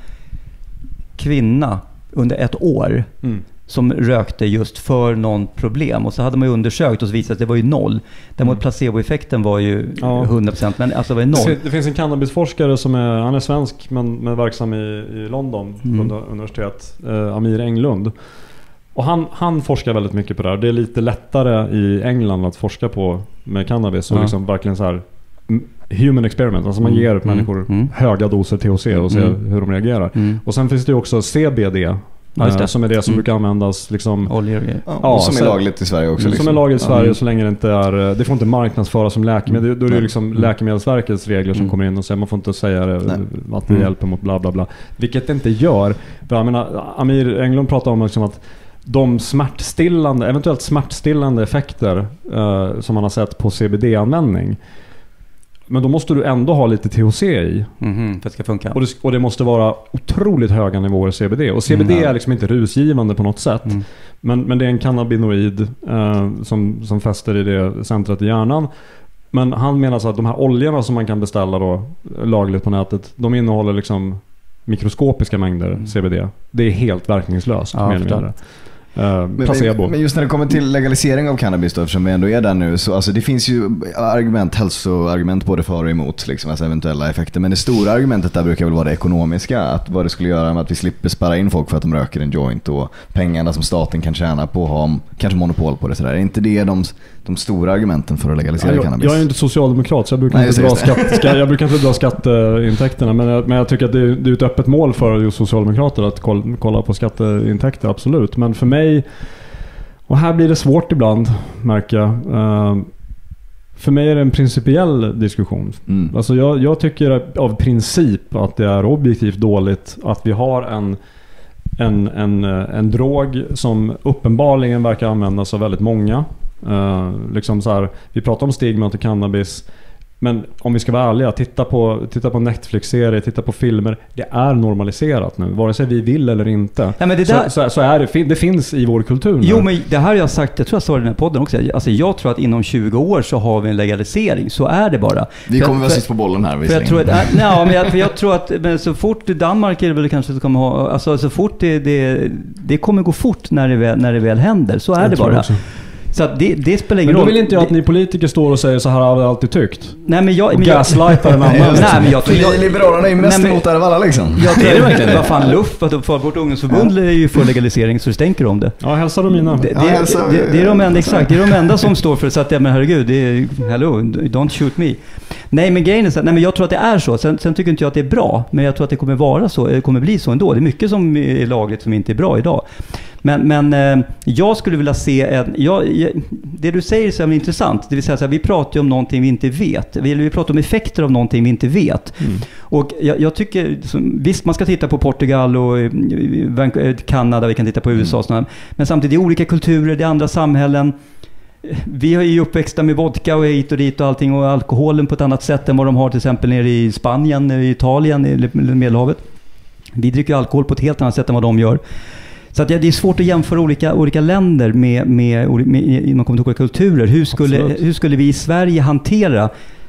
kvinna under ett år mm. som rökte just för någon problem. Och så hade man ju undersökt och så visade att det var ju noll. Däremot mm. placeboeffekten var ju ja. hundra procent, men alltså det var ju noll. Det finns en cannabisforskare som är, han är svensk men, men verksam i, i London mm. på universitet, eh, Amir Englund. Och han, han forskar väldigt mycket på det här. Det är lite lättare i England att forska på med cannabis och ja. liksom verkligen så här human experiment, alltså man ger mm. människor mm. höga doser T H C och ser mm. hur de reagerar. Mm. Och sen finns det ju också C B D. Ja, det. Som är det som mm. brukar användas liksom, oljor ja, ja, som så, är lagligt i Sverige också. Som liksom. är lagligt i Sverige mm. så länge det inte är, det får inte marknadsföras som läkemedel. Mm. Då är det liksom mm. Läkemedelsverkets regler som mm. kommer in och säger man får inte säga det, att det mm. hjälper mot bla bla bla. Vilket det inte gör. För jag menar, Amir Englund pratar om liksom att de smärtstillande, eventuellt smärtstillande effekter uh, som man har sett på C B D-användning. Men då måste du ändå ha lite T H C i. Mm-hmm, för att det ska funka. Och det, och det måste vara otroligt höga nivåer C B D. Och C B D mm. är liksom inte rusgivande på något sätt. Mm. Men, men det är en cannabinoid eh, som, som fäster i det centret i hjärnan. Men han menar så att de här oljorna som man kan beställa då, lagligt på nätet, de innehåller liksom mikroskopiska mängder mm. C B D. Det är helt verkningslöst. Ja, mer eller mindre. Uh, men, men just när det kommer till legalisering av cannabis då, eftersom vi ändå är där nu, så alltså, det finns ju argument, hälsoargument både för och emot liksom, alltså eventuella effekter, men det stora argumentet där brukar väl vara det ekonomiska, att vad det skulle göra med att vi slipper spärra in folk för att de röker en joint och pengarna som staten kan tjäna på att ha kanske monopol på det sådär. Är inte det de, de stora argumenten för att legalisera ja, jag, cannabis? Jag är ju inte socialdemokrat så jag brukar, Nej, inte, dra skatt, ska, jag brukar inte dra skatteintäkterna, men jag, men jag tycker att det är, det är ett öppet mål för just socialdemokrater att kolla, kolla på skatteintäkter, absolut. Men för mig, och här blir det svårt ibland, märker jag. Uh, för mig är det en principiell diskussion. Mm. Alltså jag, jag tycker av princip att det är objektivt dåligt att vi har en, en, en, en drog som uppenbarligen verkar användas av väldigt många. Uh, liksom så här, vi pratar om stigma till cannabis. Men om vi ska vara ärliga, titta på, titta på Netflix-serier, titta på filmer. Det är normaliserat nu, vare sig vi vill eller inte. Nej, men det där... så, så, så är det, det finns i vår kultur nu. Jo, men det här har jag sagt, jag tror jag sa det i den här podden också. Alltså jag tror att inom tjugo år så har vi en legalisering, så är det bara. Vi kommer väl sist på bollen här. För jag tror att, äh, nej, men jag, för jag tror att men så fort Danmark är det väl kanske kommer ha, alltså så fort det, det, det kommer gå fort när det väl, när det väl händer, så är jag det bara. Så att det, det spelar ingen roll. Men roll. då vill inte jag att ni politiker står och säger så här har vi alltid tyckt. Nej, men jag... Och gaslightar en annan. Nej, men jag tror... Jag, Liberalerna är ju mest emot det av alla liksom. Jag tror det är verkligen. Vad fan, luft, att för vårt ungdomsförbund är ju för legalisering så det stänker om det. Ja, hälsar de mina. Det, det, ja, hälsa, det, det är de enda, exakt. Det är de enda som står för så att, ja, men herregud, det är, hello, don't shoot me. Nej, men grejen är så, nej, men jag tror att det är så. Sen, sen tycker inte jag att det är bra, men jag tror att det kommer vara så, det kommer bli så ändå. Det är mycket som är lagligt som inte är bra idag. Men, men eh, jag skulle vilja se en, jag, det du säger är så intressant. Det vill säga så här, vi pratar ju om någonting vi inte vet. Vi, vi pratar om effekter av någonting vi inte vet. Mm. Och jag, jag tycker, visst man ska titta på Portugal och Kanada, vi kan titta på U S A och sådana, men samtidigt det är olika kulturer, det är andra samhällen. Vi har ju uppväxta med vodka och hit och dit och allting och alkoholen på ett annat sätt än vad de har till exempel nere i Spanien, i Italien, i Medelhavet. Vi dricker alkohol på ett helt annat sätt än vad de gör. Så att det är svårt att jämföra olika, olika länder med, med, med, med inom olika kulturer. Hur skulle, hur skulle vi i Sverige hantera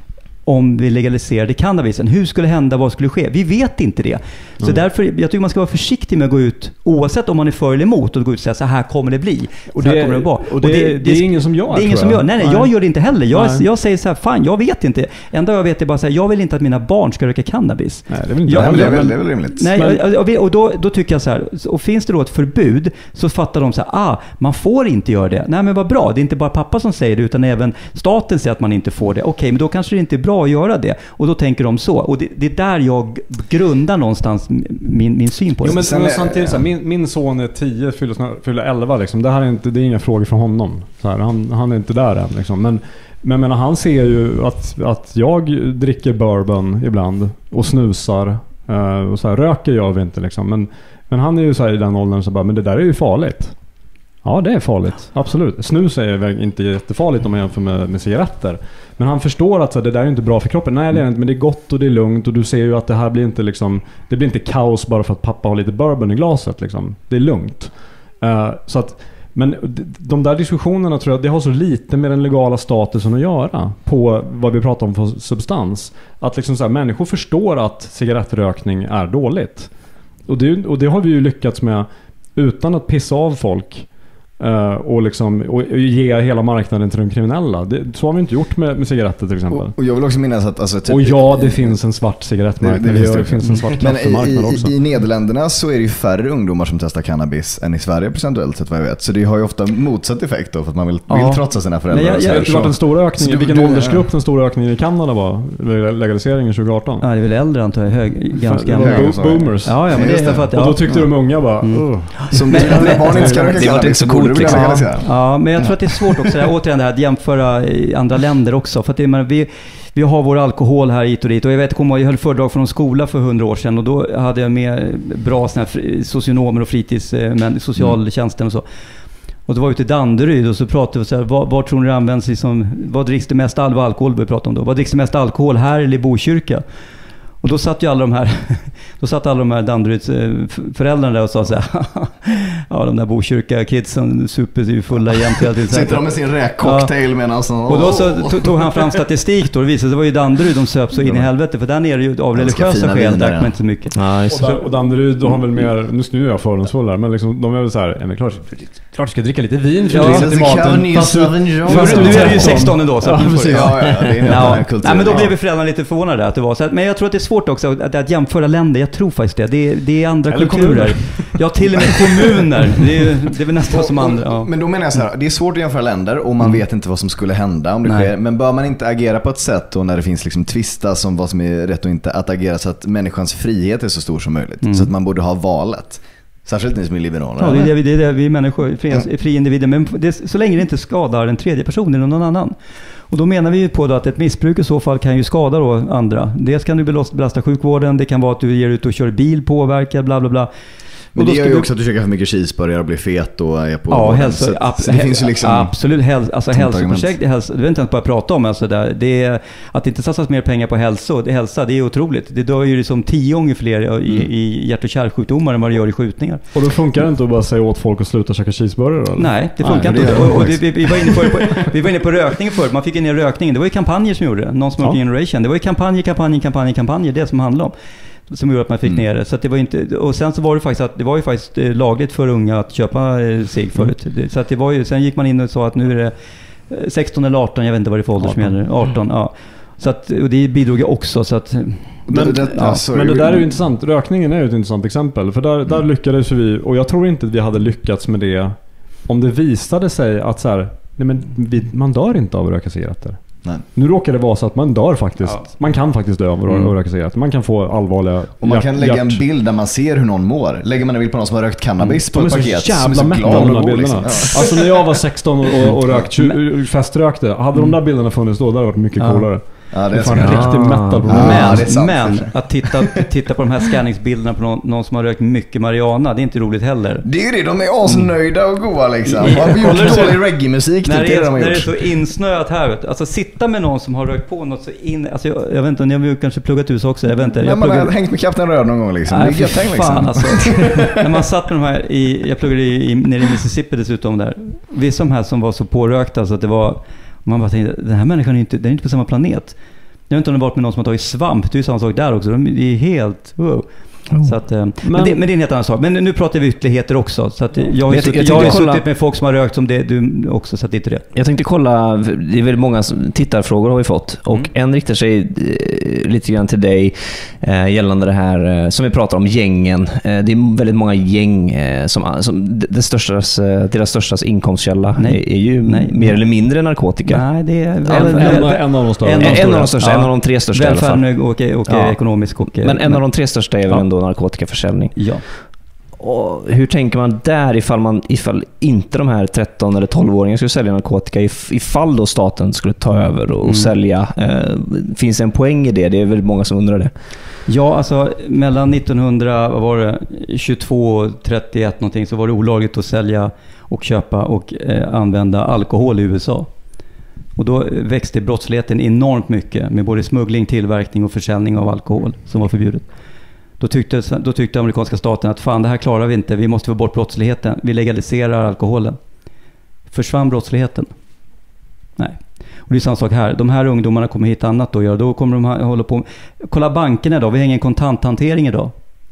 om vi legaliserade cannabisen? Hur skulle hända? Vad skulle ske? Vi vet inte det. Så mm. därför, jag tycker man ska vara försiktig med att gå ut, oavsett om man är för eller emot, och gå ut och säga så här kommer det bli. Och det, här kommer det vara. Och det, och det, det, det är ingen som gör. Det är ingen som gör. Nej, nej, nej, jag gör det inte heller. Jag, nej. jag säger så här, fan, jag vet inte. Enda jag vet är bara så här, jag vill inte att mina barn ska röka cannabis. Nej, det är väl inte jag, det, är väl, det är väl rimligt. Nej, men, och, och då, då tycker jag så här, och finns det då ett förbud så fattar de så här, ah, man får inte göra det. Nej, men vad bra. Det är inte bara pappa som säger det, utan även staten säger att man inte får det. Okej, men då kanske det inte är bra att göra det. Och då tänker de så. Och det, det är där jag grundar någonstans min, min syn på det. Jo, men, men samtidigt, så här, min, min son är tio, fyller, fyller elva. Liksom. Det här är, inte, det är inga frågor från honom. Så här, han, han är inte där än. Liksom. Men, men menar, han ser ju att, att jag dricker bourbon ibland och snusar. Uh, och så här, röker gör vi inte. Liksom. Men, men han är ju så här, i den åldern så bara, men det där är ju farligt. Ja, det är farligt. Absolut. Snus är väl inte jättefarligt om man jämför med, med cigaretter. Men han förstår att så, det där är inte bra för kroppen. Nej, det är inte, men det är gott och det är lugnt. Och du ser ju att det här blir inte liksom, det blir inte kaos bara för att pappa har lite bourbon i glaset. Liksom. Det är lugnt. Uh, så att, men de där diskussionerna tror jag, det har så lite med den legala statusen att göra. På vad vi pratar om för substans. Att liksom så här, människor förstår att cigarettrökning är dåligt. Och det, och det har vi ju lyckats med utan att pissa av folk. Uh, och, liksom, och ge hela marknaden till de kriminella. Det, så har vi inte gjort med, med cigaretter till exempel. Och, och jag vill också minnas att... Alltså, typ, och ja, det finns en svart cigarettmarknad. Det, det, det, det finns en svart kaffemarknad också. I, i Nederländerna så är det ju färre ungdomar som testar cannabis än i Sverige procentuellt sett vad jag vet. Så det har ju ofta motsatt effekt då, för att man vill, ja. vill trotsa sina föräldrar. Nej, jag, jag, det var den stora ökningen. Vilken du, åldersgrupp den stora ökningen i Kanada var? Legaliseringen tjugo arton. Ja, det är väl äldre antar jag. Hög, ganska gamla. Boomers. Ja, ja, men det är för att, ja. Och då tyckte ja. de unga bara... Mm. Uh. Som när barn inte ska röka cannabis så borde du legalisera. Ja, men jag tror att det är svårt också, där, återigen det här, att jämföra i andra länder också. För att det, man, vi, vi har vår alkohol här hit och dit. Och jag vet, jag höll föredrag från en skola för hundra år sedan. Och då hade jag med bra såna här socionomer och fritidsmän, socialtjänsten och så. Och då var vi ute i Danderyd och så pratade vi så här, vad, vad tror ni det används liksom, vad dricks det mest al- alkohol vi pratar om då? Vad dricks det mest alkohol här eller i Botkyrka? Och då satt ju alla de här då satt alla de här Danderyds föräldrarna där och sa så här, ja, de där Botkyrka kidsen super ju fulla jämt hela tiden. Sitter de med sin räkcocktail ja. medan så. Och då så tog han fram statistik då och visade det var ju Danderyd de söp så in i helvete, för där nere är det ju av religiösa skäl drack man inte så mycket. Nice. Och, där, och Danderyd då har väl mer, nu snur jag fördomsfull här, men liksom de är väl så här, ja, men klart klart ska dricka lite vin för ja, till maten. Fast, fast nu är det ju sexton ändå så. Ja, ja, ja, det är en ja. annan kultur. Nej, men då blev vi föräldrarna lite förvånade att det var så här, men jag tror att det är svårt också att, att jämföra länder. Jag tror faktiskt det. Det är, det är andra Eller kulturer. Kommuner. Ja, till och med kommuner. Det är, det är väl nästan som andra. Ja. Men då menar jag så här, det är svårt att jämföra länder och man mm. vet inte vad som skulle hända om det Nej. sker. Men bör man inte agera på ett sätt och när det finns liksom tvistas om vad som är rätt och inte, att agera så att människans frihet är så stor som möjligt. Mm. Så att man borde ha valet. Särskilt ni som är liberaler. Ja, det är det, det, är det vi människor, fri, mm. fri individer. Men det, så länge det inte skadar en tredje person eller någon annan. Och då menar vi ju på då att ett missbruk i så fall kan ju skada då andra. Dels kan du belasta sjukvården, det kan vara att du ger ut och kör bil påverkad, bla bla bla. Men det gör ju också att du käkar för mycket cheeseburgare och blir fet och är på... Ja, hälso, ab- så det finns ju liksom... Absolut, häls, alltså hälsoprojekt, hälso, det vill inte ens bara prata om. Alltså där. Det är, att det inte satsas mer pengar på hälso, det, hälsa, det är otroligt. Det dör ju liksom tio gånger fler i, mm. i hjärt- och kärlsjukdomar än vad det gör i skjutningar. Och då funkar det inte att bara säga åt folk att sluta käka cheeseburgare? Eller? Nej, det funkar Nej, inte. Det och, och det, vi, vi, var inne på, på, vi var inne på rökning förut, man fick in i rökningen. Det var ju kampanjer som gjorde det, Non-Smoking ja. Generation. Det var ju kampanjer, kampanjer, kampanjer, kampanjer, det som handlade om. som gjorde att man fick mm. ner det. Så att det var inte, och sen så var det faktiskt att det var ju faktiskt lagligt för unga att köpa sig förut. Mm. Så att det var ju, sen gick man in och sa att nu är det sexton eller arton, jag vet inte vad det är för ålder som gäller. arton, ja. Så att, och det bidrog ju också så att... Men det, ja, men det där är ju intressant. Rökningen är ju ett intressant exempel. För där, där lyckades vi, och jag tror inte att vi hade lyckats med det om det visade sig att så här, nej men vi, man dör inte av att röka cigaretter. Nej. Nu råkar det vara så att man dör faktiskt. Ja. Man kan faktiskt dö av att mm. röka cigaretter. Man kan få allvarliga... Och man hjärt, kan lägga hjärt. en bild där man ser hur någon mår. Lägger man en bild på någon som har rökt cannabis mm. på ett paket. De är så jävla mätta av de här bilderna. Liksom. Ja. Alltså när jag var sexton och, och rökt, tjugo, feströkte, hade mm. de där bilderna funnits då, det hade varit mycket ja. coolare. Ja, det är fan en riktig metal på men, ja, det är sant, men att titta, titta på de här scanningsbilderna på någon, någon som har rökt mycket marijuana, det är inte roligt heller. Det är det, de är asnöjda och goa liksom. Har vi gjort dålig reggae-musik? När, det, är, det, de när det är så insnöat här, vet du. Alltså sitta med någon som har rökt på något så in, alltså jag, jag vet inte, ni har ju kanske pluggat ut också, jag vet inte. Jag men man har hängt med Kapten Röd någon gång liksom. Nej, det är fan, liksom. Alltså, när man satt med de här i, jag pluggade i, i, nere i Mississippi dessutom där. Vissa av de här som var så pårökta så att det var, man bara tänkte, den här människan är inte, den är inte på samma planet. Jag vet inte om det varit med någon som har tagit svamp. Det är ju samma sak där också. De är helt... Wow. Oh. Så att, men, men, det, men det är en helt annan sak. Men nu pratar vi ytterligheter också. Så att jag har ju suttit, jag, jag jag kolla, suttit med folk som har rökt som det du också, så att det är inte det. Jag tänkte kolla, det är väldigt många tittarfrågor har vi fått. Och mm. en riktar sig eh, lite grann till dig eh, gällande det här eh, som vi pratar om, gängen. Eh, det är väldigt många gäng eh, som, som det största, deras största inkomstkälla nej. är ju nej. mer eller mindre narkotika. Nej, det är en, en, en, en av de största. En, en av de största, ja. en av de tre största i alla fall. Välfärden och, och, och ja. ekonomisk och... Men en av de tre största är väl ja. ändå narkotikaförsäljning. Ja. Och hur tänker man där ifall, man, ifall inte de här tretton eller tolv-åringarna skulle sälja narkotika, ifall då staten skulle ta över och mm. sälja? Eh, finns det en poäng i det? Det är väldigt många som undrar det. Ja, alltså mellan nittonhundra, vad var det, tjugotvå och trettioett någonting, så var det olagligt att sälja och köpa och eh, använda alkohol i U S A. Och då växte brottsligheten enormt mycket med både smuggling, tillverkning och försäljning av alkohol som var förbjudet. Då tyckte, då tyckte amerikanska staten att fan, det här klarar vi inte. Vi måste få bort brottsligheten. Vi legaliserar alkoholen. Försvann brottsligheten? Nej. Och det är samma sak här. De här ungdomarna kommer hitta annat att göra. Då kommer de hålla på. Kolla bankerna idag. Vi har ingen kontanthantering idag.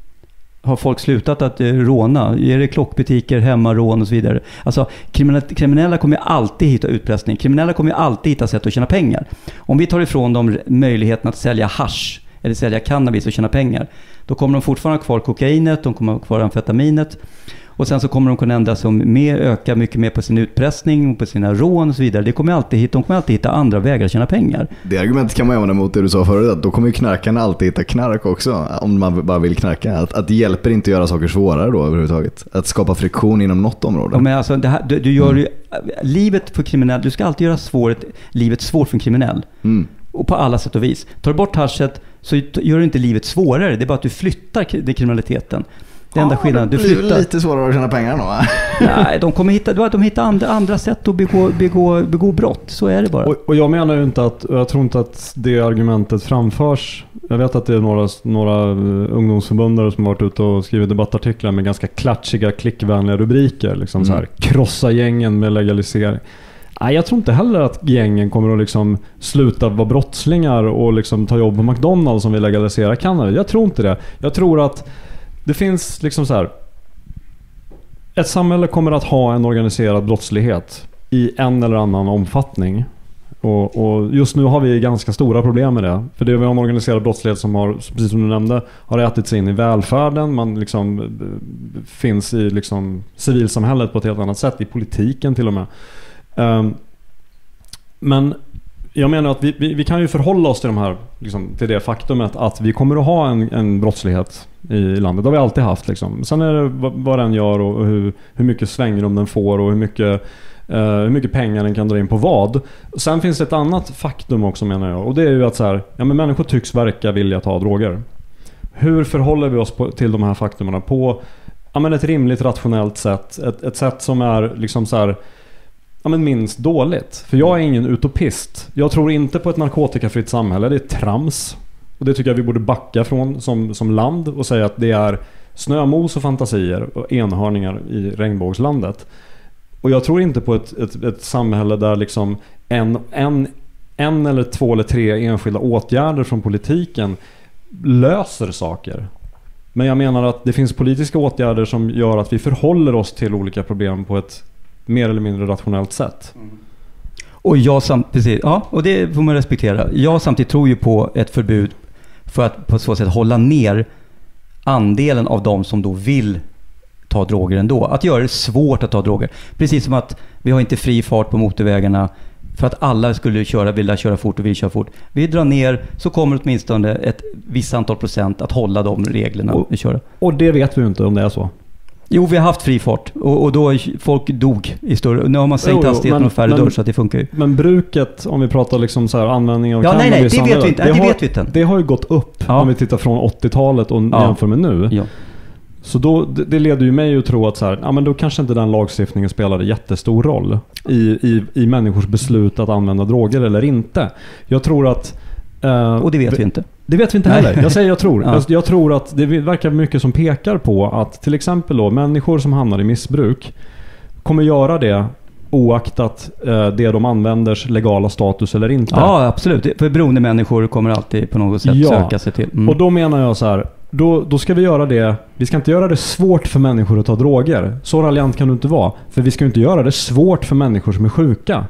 Har folk slutat att råna? Är det klockbutiker, hemmarån och så vidare? Alltså, kriminella kommer ju alltid hitta utpressning. Kriminella kommer ju alltid hitta sätt att tjäna pengar. Om vi tar ifrån dem möjligheten att sälja hasch eller sälja cannabis och tjäna pengar, då kommer de fortfarande ha kvar kokainet, de kommer ha kvar amfetaminet, och sen så kommer de kunna ändra sig mer, öka mycket mer på sin utpressning och på sina rån och så vidare. Det kommer alltid hitta, de kommer alltid hitta andra vägar att tjäna pengar. Det argumentet kan man använda mot det du sa förut, att då kommer ju knarkarna alltid hitta knark också, om man bara vill knarka. Att, att det hjälper inte att göra saker svårare då överhuvudtaget. Att skapa friktion inom något område. Ja, men alltså, det här, du, du gör ju, mm. livet för kriminell, du ska alltid göra svårt, livet svårt för en kriminell. Mm. Och på alla sätt och vis. Tar du bort haschet så gör du inte livet svårare. Det är bara att du flyttar den kriminaliteten. Det enda ja, skillnaden, du flyttar. Det blir lite svårare att tjäna pengar då. Nej, de kommer hitta, de hittar andra, andra sätt att begå, begå, begå brott. Så är det bara. Och, och jag menar ju inte att, jag tror inte att det argumentet framförs. Jag vet att det är några, några ungdomsförbundare som har varit ute och skrivit debattartiklar med ganska klatschiga, klickvänliga rubriker. Liksom mm. så här, krossa gängen med legalisering. Nej, jag tror inte heller att gängen kommer att liksom sluta vara brottslingar och liksom ta jobb på McDonald's som vill legalisera cannabis. Jag tror inte det. Jag tror att det finns liksom så här, ett samhälle kommer att ha en organiserad brottslighet i en eller annan omfattning. Och, och just nu har vi ganska stora problem med det. För det är en organiserad brottslighet som har, precis som du nämnde, har ätit sig in i välfärden. Man liksom finns i liksom civilsamhället på ett helt annat sätt, i politiken till och med. Um, men jag menar att vi, vi, vi kan ju förhålla oss till, de här, liksom, till det faktumet att vi kommer att ha en, en brottslighet i landet. Det har vi alltid haft. Liksom. Sen är det vad, vad den gör och hur, hur mycket svängrum den får och hur mycket, uh, hur mycket pengar den kan dra in på vad. Sen finns det ett annat faktum också, menar jag. Och det är ju att så här, ja, men människor tycks verka vilja ta droger. Hur förhåller vi oss på, till de här faktumerna på ja, men ett rimligt, rationellt sätt? Ett, ett sätt som är liksom så här, ja, men minst dåligt. För jag är ingen utopist. Jag tror inte på ett narkotikafritt samhälle. Det är trams. Och det tycker jag vi borde backa från som, som land och säga att det är snömos och fantasier och enhörningar i regnbågslandet. Och jag tror inte på ett, ett, ett samhälle där liksom en, en, en eller två eller tre enskilda åtgärder från politiken löser saker. Men jag menar att det finns politiska åtgärder som gör att vi förhåller oss till olika problem på ett mer eller mindre rationellt sätt. Mm. Och jag samt, precis, ja, och det får man respektera. Jag samtidigt tror ju på ett förbud för att på så sätt hålla ner andelen av de som då vill ta droger ändå. Att göra det svårt att ta droger. Precis som att vi har inte fri fart på motorvägarna för att alla skulle köra, vilja köra fort och vill köra fort. Vi drar ner så kommer åtminstone ett visst antal procent att hålla de reglerna och, vi kör. Och det vet vi ju inte om det är så. Jo, vi har haft fri fart och, och då folk dog i större. Nu har man sänkt hastigheten och färre dörr så att det funkar ju. Men bruket, om vi pratar liksom så här användning av ja, cannabis. Nej, nej, det vet vi inte. Det, nej, det har, vet vi inte. Det har ju gått upp ja. om vi tittar från åttiotalet och ja. jämför med nu. Ja. Så då, det leder ju mig att tro att så här, ja, men då kanske inte den lagstiftningen spelade jättestor roll i, i, i människors beslut att använda droger eller inte. Jag tror att... Eh, och det vet vi inte. Det vet vi inte heller. Jag säger jag tror. ja. jag, jag tror att det verkar mycket som pekar på att till exempel då, människor som hamnar i missbruk kommer göra det oaktat eh, det de använders legala status eller inte. Ja, absolut. För beroende människor kommer alltid på något sätt ja. söka sig till. Mm. Och då menar jag så här, då, då ska vi göra det, vi ska inte göra det svårt för människor att ta droger. Så raljant kan du inte vara. För vi ska inte göra det svårt för människor som är sjuka.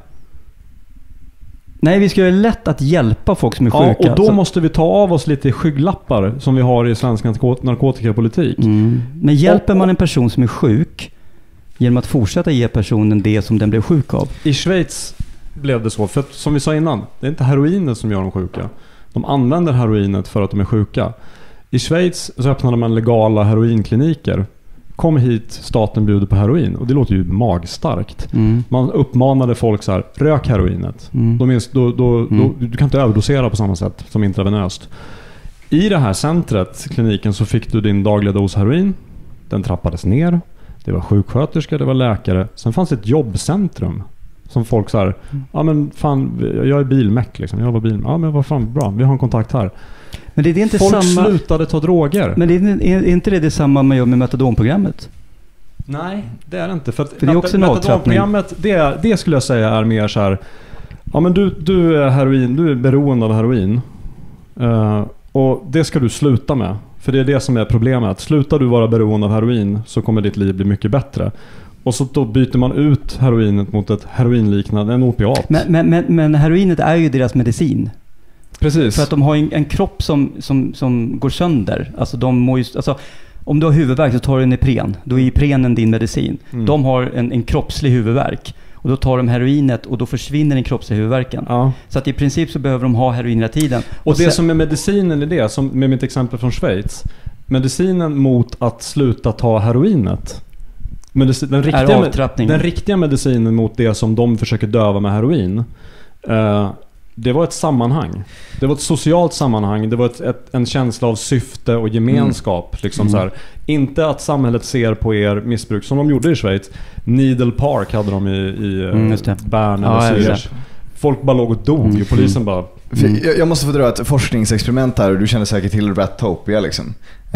Nej, vi ska göra det lätt att hjälpa folk som är ja, sjuka. och då så. måste vi ta av oss lite skygglappar som vi har i svensk narkotikapolitik. Mm. Men hjälper man en person som är sjuk genom att fortsätta ge personen det som den blev sjuk av? I Schweiz blev det så, för att, som vi sa innan, det är inte heroinet som gör dem sjuka. De använder heroinet för att de är sjuka. I Schweiz så öppnade man legala heroinkliniker. Kom hit, staten bjuder på heroin. Och det låter ju magstarkt. Mm. Man uppmanade folk så här, rök heroinet. Mm. Då minst, då, då, mm. då, du kan inte överdosera på samma sätt som intravenöst. I det här centret, kliniken, så fick du din dagliga dos heroin. Den trappades ner. Det var sjuksköterska, det var läkare. Sen fanns det ett jobbcentrum. Som folk så här, mm. ja men fan, jag är bilmäck liksom. Jag var bil, ja men vad fan, bra, vi har en kontakt här. Men det är inte folk samma... slutade ta droger. Men det är, är inte det detsamma man gör med metadonprogrammet? Nej, det är det inte. För, att för det är också en metadonprogrammet, det, det skulle jag säga är mer så här, ja men du, du är heroin, du är beroende av heroin. Uh, och det ska du sluta med. För det är det som är problemet. Slutar du vara beroende av heroin så kommer ditt liv bli mycket bättre. Och så då byter man ut heroinet mot ett heroinliknande, en opiat. Men, men, men, men heroinet är ju deras medicin. Precis. För att de har en, en kropp som, som, som går sönder. Alltså de må just, alltså, om du har huvudvärk så tar du en Ipren. Då är Iprenen din medicin. Mm. De har en, en kroppslig huvudvärk. Och då tar de heroinet och då försvinner den kroppsliga huvudvärken. Ja. Så att i princip så behöver de ha heroin hela tiden. Och, och det sen, som är medicinen i det, som med mitt exempel från Schweiz. Medicinen mot att sluta ta heroinet. Medicin, den, riktiga, den riktiga medicinen mot det som de försöker döva med heroin. Uh, det var ett sammanhang. Det var ett socialt sammanhang. Det var ett, ett, en känsla av syfte och gemenskap. Mm. Liksom mm. Så här. Inte att samhället ser på er missbruk som de gjorde i Schweiz. Needle Park hade de i, i mm, Bern eller ja, Zürich. Folk bara låg och dog mm. och polisen bara... Mm. Jag, jag måste få dra ett forskningsexperiment här och du känner säkert till Ratopia liksom.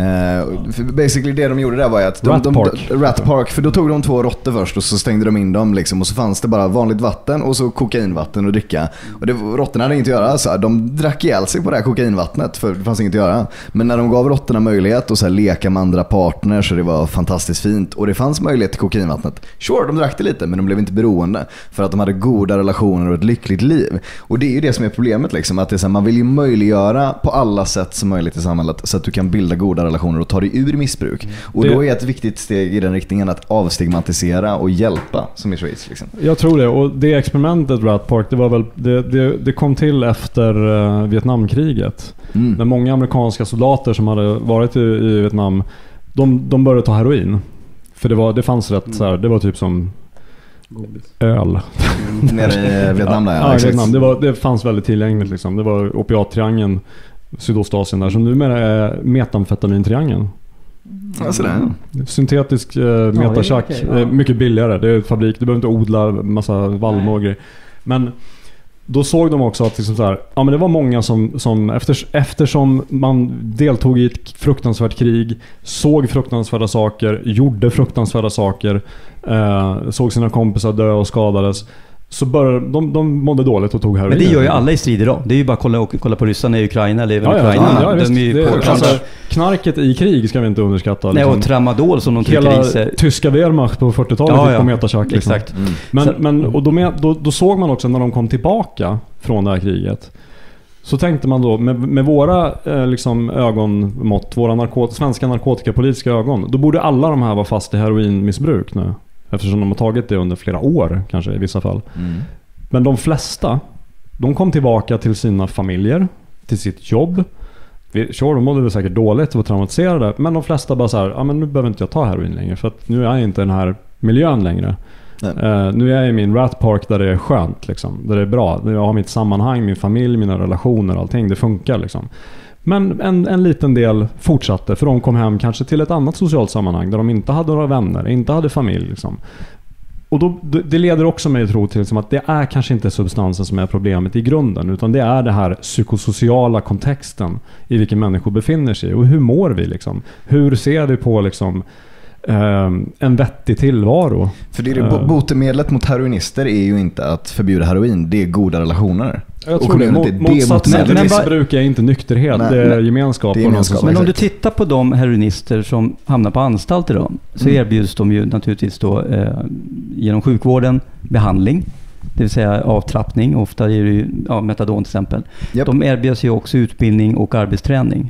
Uh, basically det de gjorde där var att de, Rat de, Park. de, Rat Park, för då tog de två råttor först och så stängde de in dem liksom, och så fanns det bara vanligt vatten och så kokainvatten att dricka. Och det, råttorna hade inget att göra så här, de drack ihjäl sig på det här kokainvattnet för det fanns inget att göra. Men när de gav råttorna möjlighet att så här, leka med andra partners så det var fantastiskt fint och det fanns möjlighet till kokainvattnet. Sure, de drack det lite men de blev inte beroende för att de hade goda relationer och ett lyckligt liv. Och det är ju det som är problemet liksom, att det är så här, man vill ju möjliggöra på alla sätt som möjligt i samhället så att du kan bilda goda relationer och ta dig ur missbruk. Och det, då är ett viktigt steg i den riktningen att avstigmatisera och hjälpa, som i Schweiz liksom. Jag tror det, och det experimentet Rat Park, det var väl det, det, det kom till efter uh, Vietnamkriget. Mm. När många amerikanska soldater som hade varit i, i Vietnam, de, de började ta heroin. För det var det fanns rätt mm. så här, det var typ som öl. Nere i Vietnam där. Ja, ja Vietnam. Det, var, det fanns väldigt tillgängligt liksom. Det var opiattriangeln, Sydostasien där, som numera är metamfetamintriangeln. Alltså det. Syntetisk eh, metachack, ja, okay, ja. Mycket billigare. Det är ett fabrik, du behöver inte odla massa vallmo och grejer. Men då såg de också att liksom så här, ja, men det var många som, som efter, eftersom man deltog i ett fruktansvärt krig, såg fruktansvärda saker, gjorde fruktansvärda saker, eh, såg sina kompisar dö och skadades, så började, de, de mådde dåligt och tog heroin. Men det gör ju alla i strid idag. Det är ju bara att kolla, kolla på ryssarna i Ukraina eller även ja, Ukraina. Ja, ja, de är ju det, på, alltså, knarket i krig ska vi inte underskatta. Nej, liksom. Och tramadol som de trycker i sig. Tyska Wehrmacht på fyrtiotalet ja, ja. på metachack. Liksom. Exakt. Mm. Men, så, men och då, med, då, då såg man också när de kom tillbaka från det här kriget, så tänkte man då med, med våra eh, liksom ögonmått, våra narkot- svenska narkotikapolitiska ögon, då borde alla de här vara fast i heroinmissbruk nu. Eftersom de har tagit det under flera år, kanske i vissa fall. Mm. Men de flesta, de kom tillbaka till sina familjer, till sitt jobb. Sure, de mådde väl säkert dåligt och var traumatiserade. Men de flesta bara så här, ja men nu behöver inte jag ta heroin längre. För att nu är jag inte i den här miljön längre. Uh, nu är jag i min rat park där det är skönt liksom, där det är bra. Jag har mitt sammanhang, min familj, mina relationer, allting, det funkar liksom. Men en, en liten del fortsatte, för de kom hem kanske till ett annat socialt sammanhang där de inte hade några vänner, inte hade familj liksom. Och då, det leder också mig att tro till liksom att det är kanske inte substansen som är problemet i grunden, utan det är det här psykosociala kontexten i vilken människor befinner sig. Och hur mår vi liksom? Hur ser vi på liksom Um, en vettig tillvaro. För det är det, botemedlet mot heroinister är ju inte att förbjuda heroin, det är goda relationer. Jag tror det, mot, motsatsen till missbruk är inte nykterhet, nej, det är nej, gemenskap. Det är gemenskap men om du tittar på de heroinister som hamnar på anstalt idag, så mm. erbjuds de ju naturligtvis då eh, genom sjukvården behandling, det vill säga avtrappning, ofta är det ju ja, metadon till exempel. Yep. De erbjuds ju också utbildning och arbetsträning.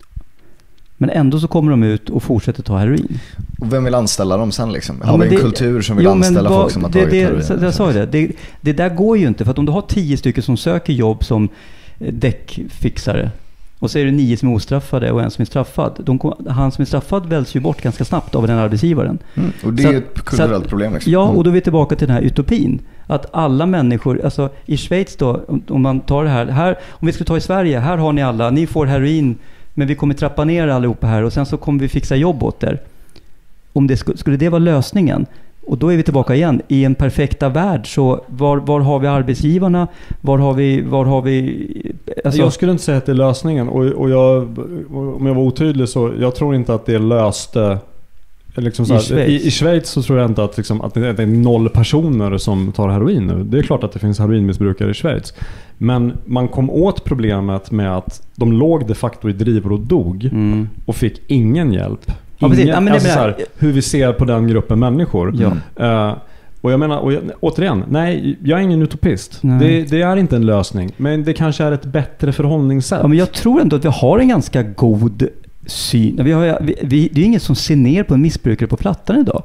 Men ändå så kommer de ut och fortsätter ta heroin. Och vem vill anställa dem sen liksom? Ja, har vi en det, kultur som vill jo, anställa vad, folk som har det, tagit det, heroin? Så, jag sa ju det. det. Det där går ju inte. För att om du har tio stycken som söker jobb som däckfixare och så är det nio som är ostraffade och en som är straffad. De, han som är straffad väljs ju bort ganska snabbt av den arbetsgivaren. Mm. Och det så, är ett kulturellt att, problem. Liksom. Ja, och då är vi tillbaka till den här utopin. Att alla människor, alltså i Schweiz då, om man tar det här, här om vi ska ta i Sverige, här har ni alla, ni får heroin, men vi kommer trappa ner allihopa här och sen så kommer vi fixa jobb åt er. Om det skulle, skulle det vara lösningen, och då är vi tillbaka igen i en perfekta värld, så var, var har vi arbetsgivarna, var har vi, var har vi alltså, jag skulle inte säga att det är lösningen, och, och jag, om jag var otydlig så jag tror inte att det löste liksom så här, I, Schweiz. I, I Schweiz så tror jag inte att, liksom, att det är noll personer som tar heroin nu. Det är klart att det finns heroinmissbrukare i Schweiz. Men man kom åt problemet med att de låg de facto i drivor och dog mm. och fick ingen hjälp. Ingen, ja, men alltså så här, hur vi ser på den gruppen människor. Ja. Uh, och jag menar, och jag, återigen, nej, jag är ingen utopist. Det, det är inte en lösning. Men det kanske är ett bättre förhållningssätt. Ja, men jag tror ändå att vi har en ganska god syn. Vi har, vi, vi, det är ingen som ser ner på en missbrukare på plattan idag.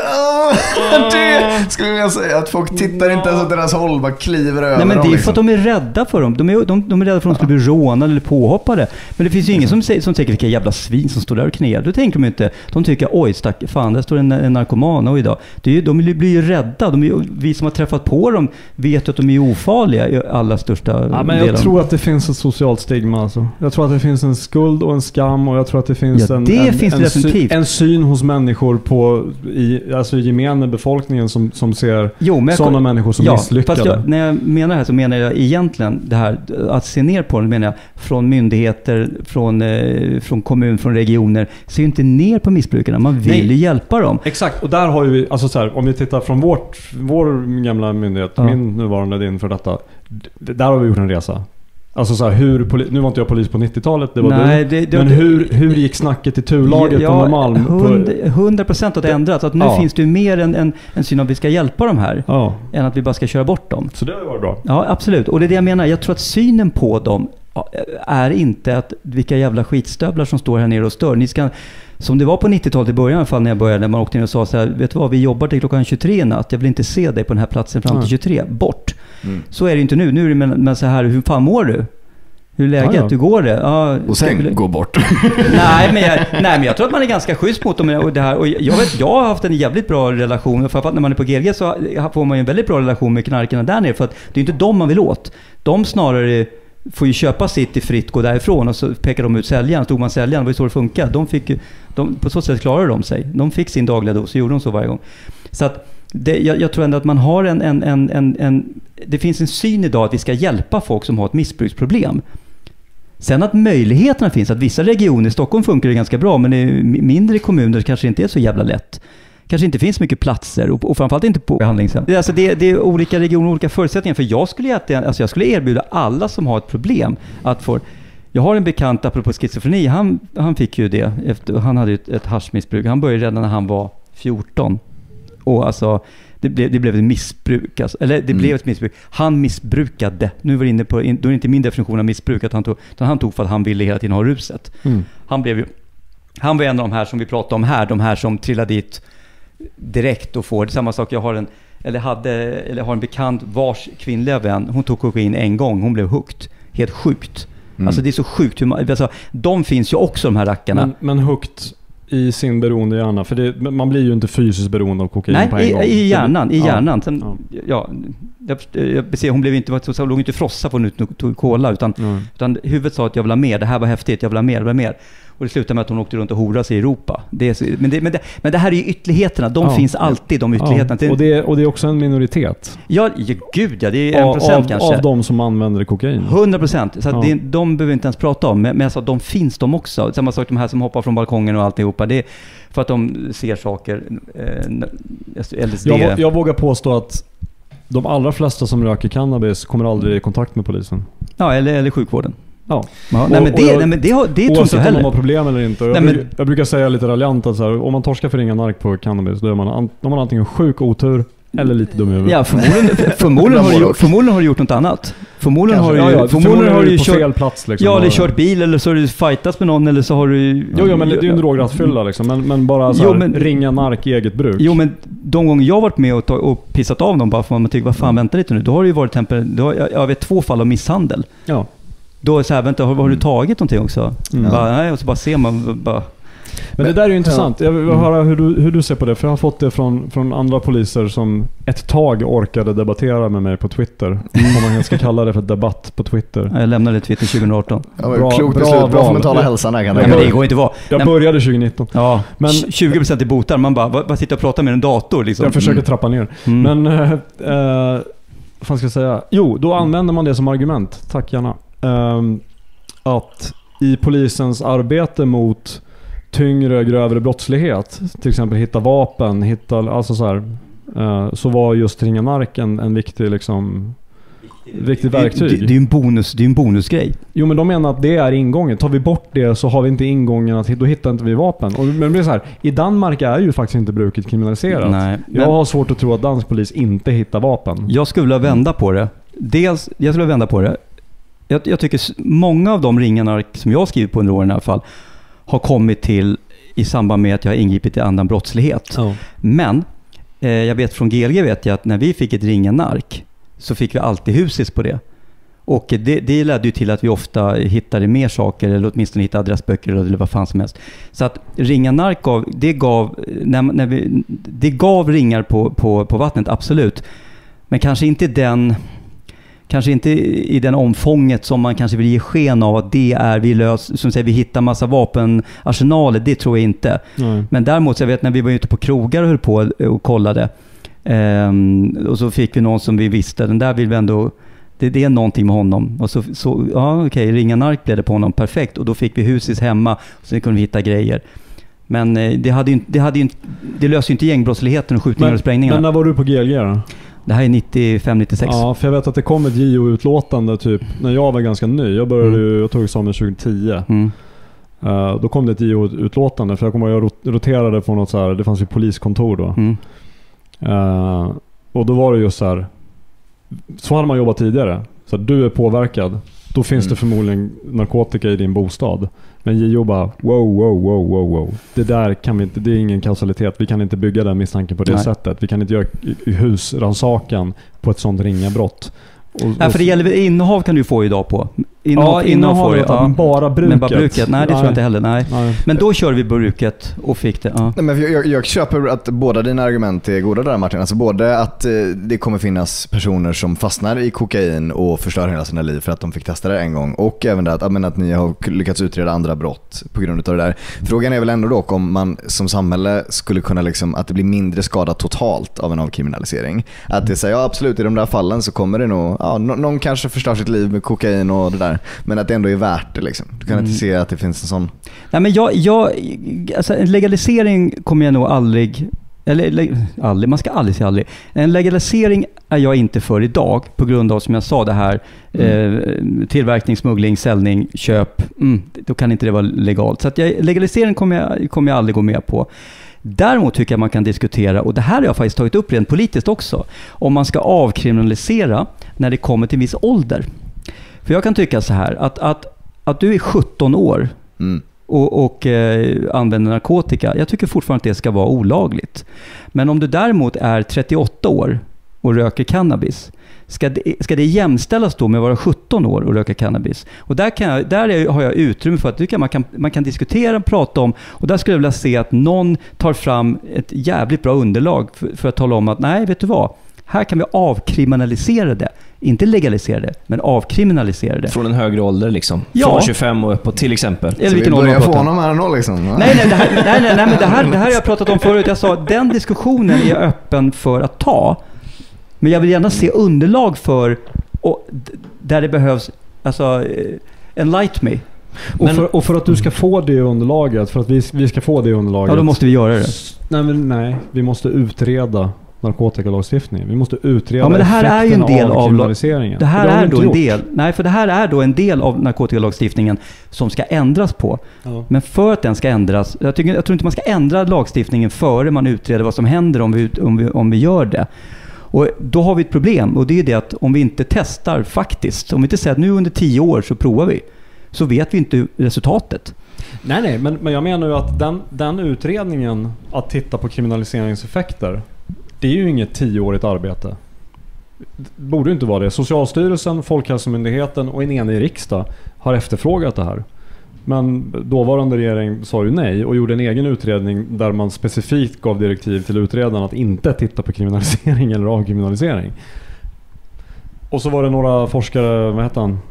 Det skulle jag säga, att folk tittar inte ens åt deras håll, bara kliver över. Nej, men det är dem, för liksom. att de är rädda för dem. De är, de, de är rädda för att de skulle bli rånade eller påhoppade. Men det finns ju ingen som, som tänker vilka jävla svin som står där och knäar. Då tänker de inte. De tycker, oj stack, fan, där står en, en narkoman och idag. Det är ju, de blir ju rädda. De är, vi som har träffat på dem vet att de är ofarliga i allra största ja, men jag delen. tror att det finns ett socialt stigma. Alltså. Jag tror att det finns en skuld och en skam, och jag tror att det finns ja, en, det en, finns en, definitivt. Sy, en syn hos människor på i, alltså gemene befolkningen som, som ser jo, sådana människor som ja, misslyckade. Fast jag, när jag menar det här så menar jag egentligen det här att se ner på det, menar jag från myndigheter, från, eh, från kommun, från regioner, ser inte ner på missbrukarna. Man vill Nej. ju hjälpa dem. Exakt, och där har ju vi, alltså så här, om vi tittar från vårt, vår gamla myndighet, ja. min nuvarande, din för detta, där har vi gjort en resa. Alltså så här, hur poli- nu var inte jag polis på nittiotalet, det var Nej, du. Det, det, men hur, hur gick snacket i turlaget ja, på Norrmalm? hundra procent att det ändrats. Att nu ja. finns det ju mer en, en, en syn att vi ska hjälpa dem här ja. än att vi bara ska köra bort dem. Så det var bra. Ja, absolut. Och det är det jag menar. Jag tror att synen på dem är inte att vilka jävla skitstövlar som står här nere och stör. Ni ska, som det var på nittiotalet i början i alla fall när jag började, när man åkte ner och sa så här, vet du vad, vi jobbar till klockan tjugotre i natt. Jag vill inte se dig på den här platsen fram till tjugotre. Bort. Mm. Så är det inte nu. Nu är det med, med så här, hur fan mår du? Hur läget? Ja, ja. Hur går det? Ja, och sen gå bort. nej, men jag, nej, men jag tror att man är ganska schysst mot dem. Och det här, och jag, vet, jag har haft en jävligt bra relation. För att när man är på G G så får man ju en väldigt bra relation med knarkarna där nere. För att det är inte dem man vill åt. De snarare får ju köpa sitt i fritt, gå därifrån. Och så pekar de ut säljaren. Tog man säljaren, vad är så det funkar? De fick, de, på så sätt klarade de sig. De fick sin dagliga dos, så gjorde de så varje gång. Så att det, jag, jag tror ändå att man har en, en, en, en, en... Det finns en syn idag att vi ska hjälpa folk som har ett missbruksproblem. Sen att möjligheterna finns, att vissa regioner, Stockholm funkar det ganska bra, men i mindre kommuner kanske det inte är så jävla lätt. kanske inte finns mycket platser och, och framförallt inte på behandlingshem. Det, alltså det, det är olika regioner och olika förutsättningar. För jag skulle, alltså jag skulle erbjuda alla som har ett problem att få... Jag har en bekant, apropå schizofreni, han, han fick ju det. Efter, han hade ett, ett haschmissbruk. Han började redan när han var fjorton. Och alltså, det blev, det blev ett missbruk. Alltså, eller det mm. blev ett missbruk. Han missbrukade. Nu var det inne på, då är det inte min definition av missbruk att han tog, utan han tog för att han ville hela tiden ha ruset. Mm. Han blev ju, han var en av de här som vi pratade om här, de här som trillar dit direkt och får. Det är samma sak, jag har en, eller hade, eller har en bekant vars kvinnliga vän, hon tog kokain en gång, hon blev hooked. Helt sjukt. Mm. Alltså det är så sjukt hur man, alltså, de finns ju också de här rackarna. Men, men högt i sin beroende hjärna, för det, man blir ju inte fysiskt beroende av kokain. Nej, på en i, gång. i hjärnan, i hjärnan. Ja. Sen, ja. Ja, jag, jag ser, hon blev inte, så låg inte frossa på nu tog kola, utan, mm. utan huvudet sa att jag vill ha mer, det här var häftigt, jag vill ha mer, jag vill ha mer. Och det slutade med att hon åkte runt och horade sig i Europa. Det är, men, det, men, det, men det här är ju ytterligheterna, de ja. finns alltid, de ytterligheterna. Ja. Och, det, och det är också en minoritet. Ja, ja gud ja, det är en procent av, kanske. Av de som använder kokain. hundra procent. Så ja. det, de behöver vi inte ens prata om, men, men alltså, de finns de också. Samma sak de här som hoppar från balkongen och alltihopa. Det är för att de ser saker. Eh, L S D. Jag, jag vågar påstå att de allra flesta som röker cannabis kommer aldrig i kontakt med polisen. Ja, eller, eller sjukvården. Ja. Ja, nej, men det, jag, nej, men det, det, det tror inte jag heller. Om man har problem eller inte. Jag, nej, bruk, men, jag brukar säga lite raljant att så här, om man torskar för ringa nark på cannabis, då är man, an, då är man antingen sjuk otur eller lite dum i huvudet. Ja, förmodligen, förmodligen, har du gjort, förmodligen har du gjort något annat. Förmodligen har du, ja, ja, förmodligen förmodligen har du på kört, fel plats. Liksom, ja, eller kört bil, eller så har du fightats med någon, eller så har du... Jo, jo men det är ju en drograttfylla liksom. Men, men bara så här, jo, men, ringa nark i eget bruk. Jo, men de gånger jag har varit med och, ta, och pissat av dem bara för att man tycker, vad fan, vänta lite nu. Då har det ju varit tempel, då har, jag, jag vet två fall av misshandel. Ja. Då är så här, vänta, har, har du tagit någonting också? Mm. Bara, nej, och så bara ser man bara... Men det där är ju intressant. Jag vill höra hur du, hur du ser på det. För jag har fått det från, från andra poliser som ett tag orkade debattera med mig på Twitter. Om man ska kalla det för debatt på Twitter. Jag lämnade Twitter tjugoarton. Ja, bra, klokt beslut. Bra, bra för mentala hälsan här kan det. Men det går inte vara. Jag började tjugonitton. Ja, men tjugo procent i botar. Man bara, vad, vad sitter och pratar med en dator liksom. Jag försöker trappa ner. Mm. Men, äh, äh, vad fan ska jag säga? Jo, då använder man det som argument. Tack gärna. Um, att i polisens arbete mot tyngre, grövre brottslighet, till exempel hitta vapen, hitta, alltså så här, uh, så var just ringa nark en, en viktig liksom, viktig verktyg. Det, det, det är en bonus, det är en bonusgrej. Jo, men de menar att det är ingången. Tar vi bort det så har vi inte ingången, att då hittar inte vi vapen. Och, men det blir så här, i Danmark är ju faktiskt inte bruket kriminaliserat. Nej, jag men, har svårt att tro att dansk polis inte hittar vapen. Jag skulle vilja vända på det. Dels, jag skulle vilja vända på det. Jag, jag tycker många av de ringarna som jag har skrivit på under åren i alla fall har kommit till i samband med att jag har ingripit i annan brottslighet. Oh. Men eh, jag vet från G L G vet jag att när vi fick ett ringa nark så fick vi alltid husis på det. Och det, det ledde ju till att vi ofta hittade mer saker, eller åtminstone hittade adressböcker eller vad fan som helst. Så att ringa nark gav, det gav, när, när vi, det gav ringar på, på, på vattnet, absolut. Men kanske inte den... Kanske inte i den omfånget som man kanske vill ge sken av att det är vi lös, som säger vi hittar massa vapenarsenaler, det tror jag inte. Mm. Men däremot så jag vet när vi var ute på krogar och höll på och kollade um, och så fick vi någon som vi visste, den där vill vi ändå, det, det är någonting med honom. Och så, så ja okej, ringa nark blev det på honom, perfekt. Och då fick vi husis hemma och så kunde vi hitta grejer. Men det, hade ju, det, hade ju, det löser ju inte gängbrottsligheten och skjutningar men, och sprängningar. Men när var du på G L G då? Det här är nittiofem nittiosex. Ja, för jag vet att det kom ett J O-utlåtande typ när jag var ganska ny. Jag började mm. jag tog examen tjugohundratio. Mm. Uh, då kom det ett J O-utlåtande för jag kommer jag roterade på något så här, det fanns ju poliskontor då. Mm. Uh, och då var det just så här, så hade man jobbat tidigare. Så här, du är påverkad. Då finns mm. det förmodligen narkotika i din bostad. Men J O bara, wow, wow, wow, wow, wow. Det där kan vi inte, det är ingen kausalitet. Vi kan inte bygga den misstanken på det Nej. sättet. Vi kan inte göra husrannsakan på ett sånt ringa brott. Och, Nej, för det gäller innehav kan du få idag på. Innehav, ja, innehav får du, ja. Men bara bruket. Men bara bruket. Nej, det Nej. tror jag inte heller. Nej. Nej. Men då kör vi bruket och fick det. Ja. Nej, men jag, jag, jag köper att båda dina argument är goda där, Martin. Alltså både att eh, det kommer finnas personer som fastnar i kokain och förstör hela sina liv för att de fick testa det en gång. Och även det att, men, att ni har lyckats utreda andra brott på grund av det där. Frågan är väl ändå dock om man som samhälle skulle kunna liksom, att det blir mindre skada totalt av en avkriminalisering. Att det säger, ja absolut, i de där fallen så kommer det nog, ja, någon kanske förstör sitt liv med kokain och det där. Men att det ändå är värt det liksom. Du kan mm. inte se att det finns en sån... Nej, men jag, jag, alltså, en legalisering kommer jag nog aldrig eller aldrig, man ska aldrig säga aldrig. En legalisering är jag inte för idag på grund av, som jag sa, det här mm. eh, tillverkning, smuggling, säljning, köp. Mm, då kan inte det vara legalt. Så att jag, legalisering kommer jag, kommer jag aldrig gå med på. Däremot tycker jag man kan diskutera, och det här har jag faktiskt tagit upp rent politiskt också, om man ska avkriminalisera när det kommer till viss ålder. För jag kan tycka så här, att, att, att du är sjutton år mm. och, och eh, använder narkotika, jag tycker fortfarande att det ska vara olagligt. Men om du däremot är trettioåtta år och röker cannabis, ska det, ska det jämställas då med att vara sjutton år och röka cannabis? Och där, kan jag, där är, har jag utrymme för att tycker man, kan, man kan diskutera och prata om, och där skulle jag vilja se att någon tar fram ett jävligt bra underlag för, för att tala om att nej, vet du vad? Här kan vi avkriminalisera det. Inte legalisera det, men avkriminalisera det. Från en högre ålder liksom. Ja. Från tjugofem och uppåt till exempel. Eller vilken ålder jag få honom här nå liksom. Nej, nej, det här, nej, nej, nej, men det här, det här har jag pratat om förut. Jag sa att den diskussionen är öppen för att ta. Men jag vill gärna se underlag för, och där det behövs, alltså, enlighten me. Och, men, för, och för att du ska få det underlaget, för att vi, vi ska få det underlaget. Ja, då måste vi göra det. Nej, men nej, vi måste utreda narkotikalagstiftningen. Vi måste utreda ja, men det här är ju en del av kriminaliseringen. Det här det är då en del. Nej, för det här är då en del av narkotikalagstiftningen som ska ändras på. Ja. Men för att den ska ändras, jag, tycker, jag tror inte man ska ändra lagstiftningen före man utreder vad som händer om vi, om vi, om vi gör det. Och då har vi ett problem, och det är det att om vi inte testar faktiskt, om vi inte säger att nu under tio år så provar vi, så vet vi inte resultatet. Nej, nej, men, men jag menar ju att den, den utredningen att titta på kriminaliseringseffekter, det är ju inget tioårigt arbete. Det borde inte vara det. Socialstyrelsen, Folkhälsomyndigheten och en enig riksdag har efterfrågat det här. Men dåvarande regering sa ju nej och gjorde en egen utredning där man specifikt gav direktiv till utredaren att inte titta på kriminalisering eller avkriminalisering. Och så var det några forskare, vad heter han?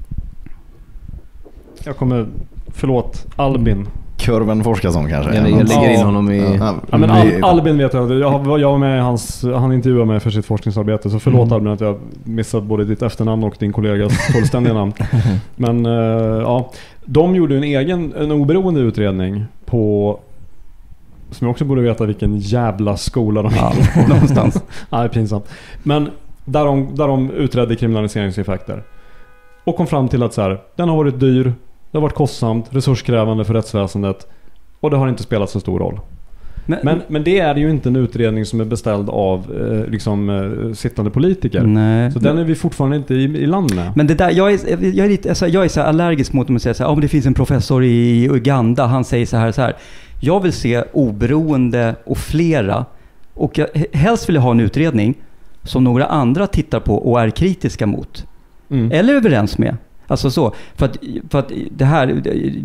Jag kommer, förlåt, Albin. Kurven Forskarsson kanske. Jag, jag lägger in honom i... Ja, ja men Al, Albin vet jag, jag, jag var med i hans, han intervjuade mig för sitt forskningsarbete, så förlåt mm. Albin att jag missade både ditt efternamn och din kollegas fullständiga namn. Men uh, ja, de gjorde en egen, en oberoende utredning på, som jag också borde veta vilken jävla skola de ja, någonstans. Ja, det är pinsamt. Men där de, där de utredde kriminaliseringseffekter och kom fram till att så här, den har varit dyr, det har varit kostsamt, resurskrävande för rättsväsendet, och det har inte spelat så stor roll. Men, men, men det är ju inte en utredning som är beställd av eh, liksom, eh, sittande politiker. Nej. Så den är vi fortfarande inte i, i land med. Men det där, jag är, jag är, lite, alltså, jag är så allergisk mot att man säger så här, om det finns en professor i Uganda, han säger så här, så här. Jag vill se oberoende och flera, och jag, helst vill jag ha en utredning som några andra tittar på och är kritiska mot. Mm. Eller överens med. Alltså så, för att, för att det här,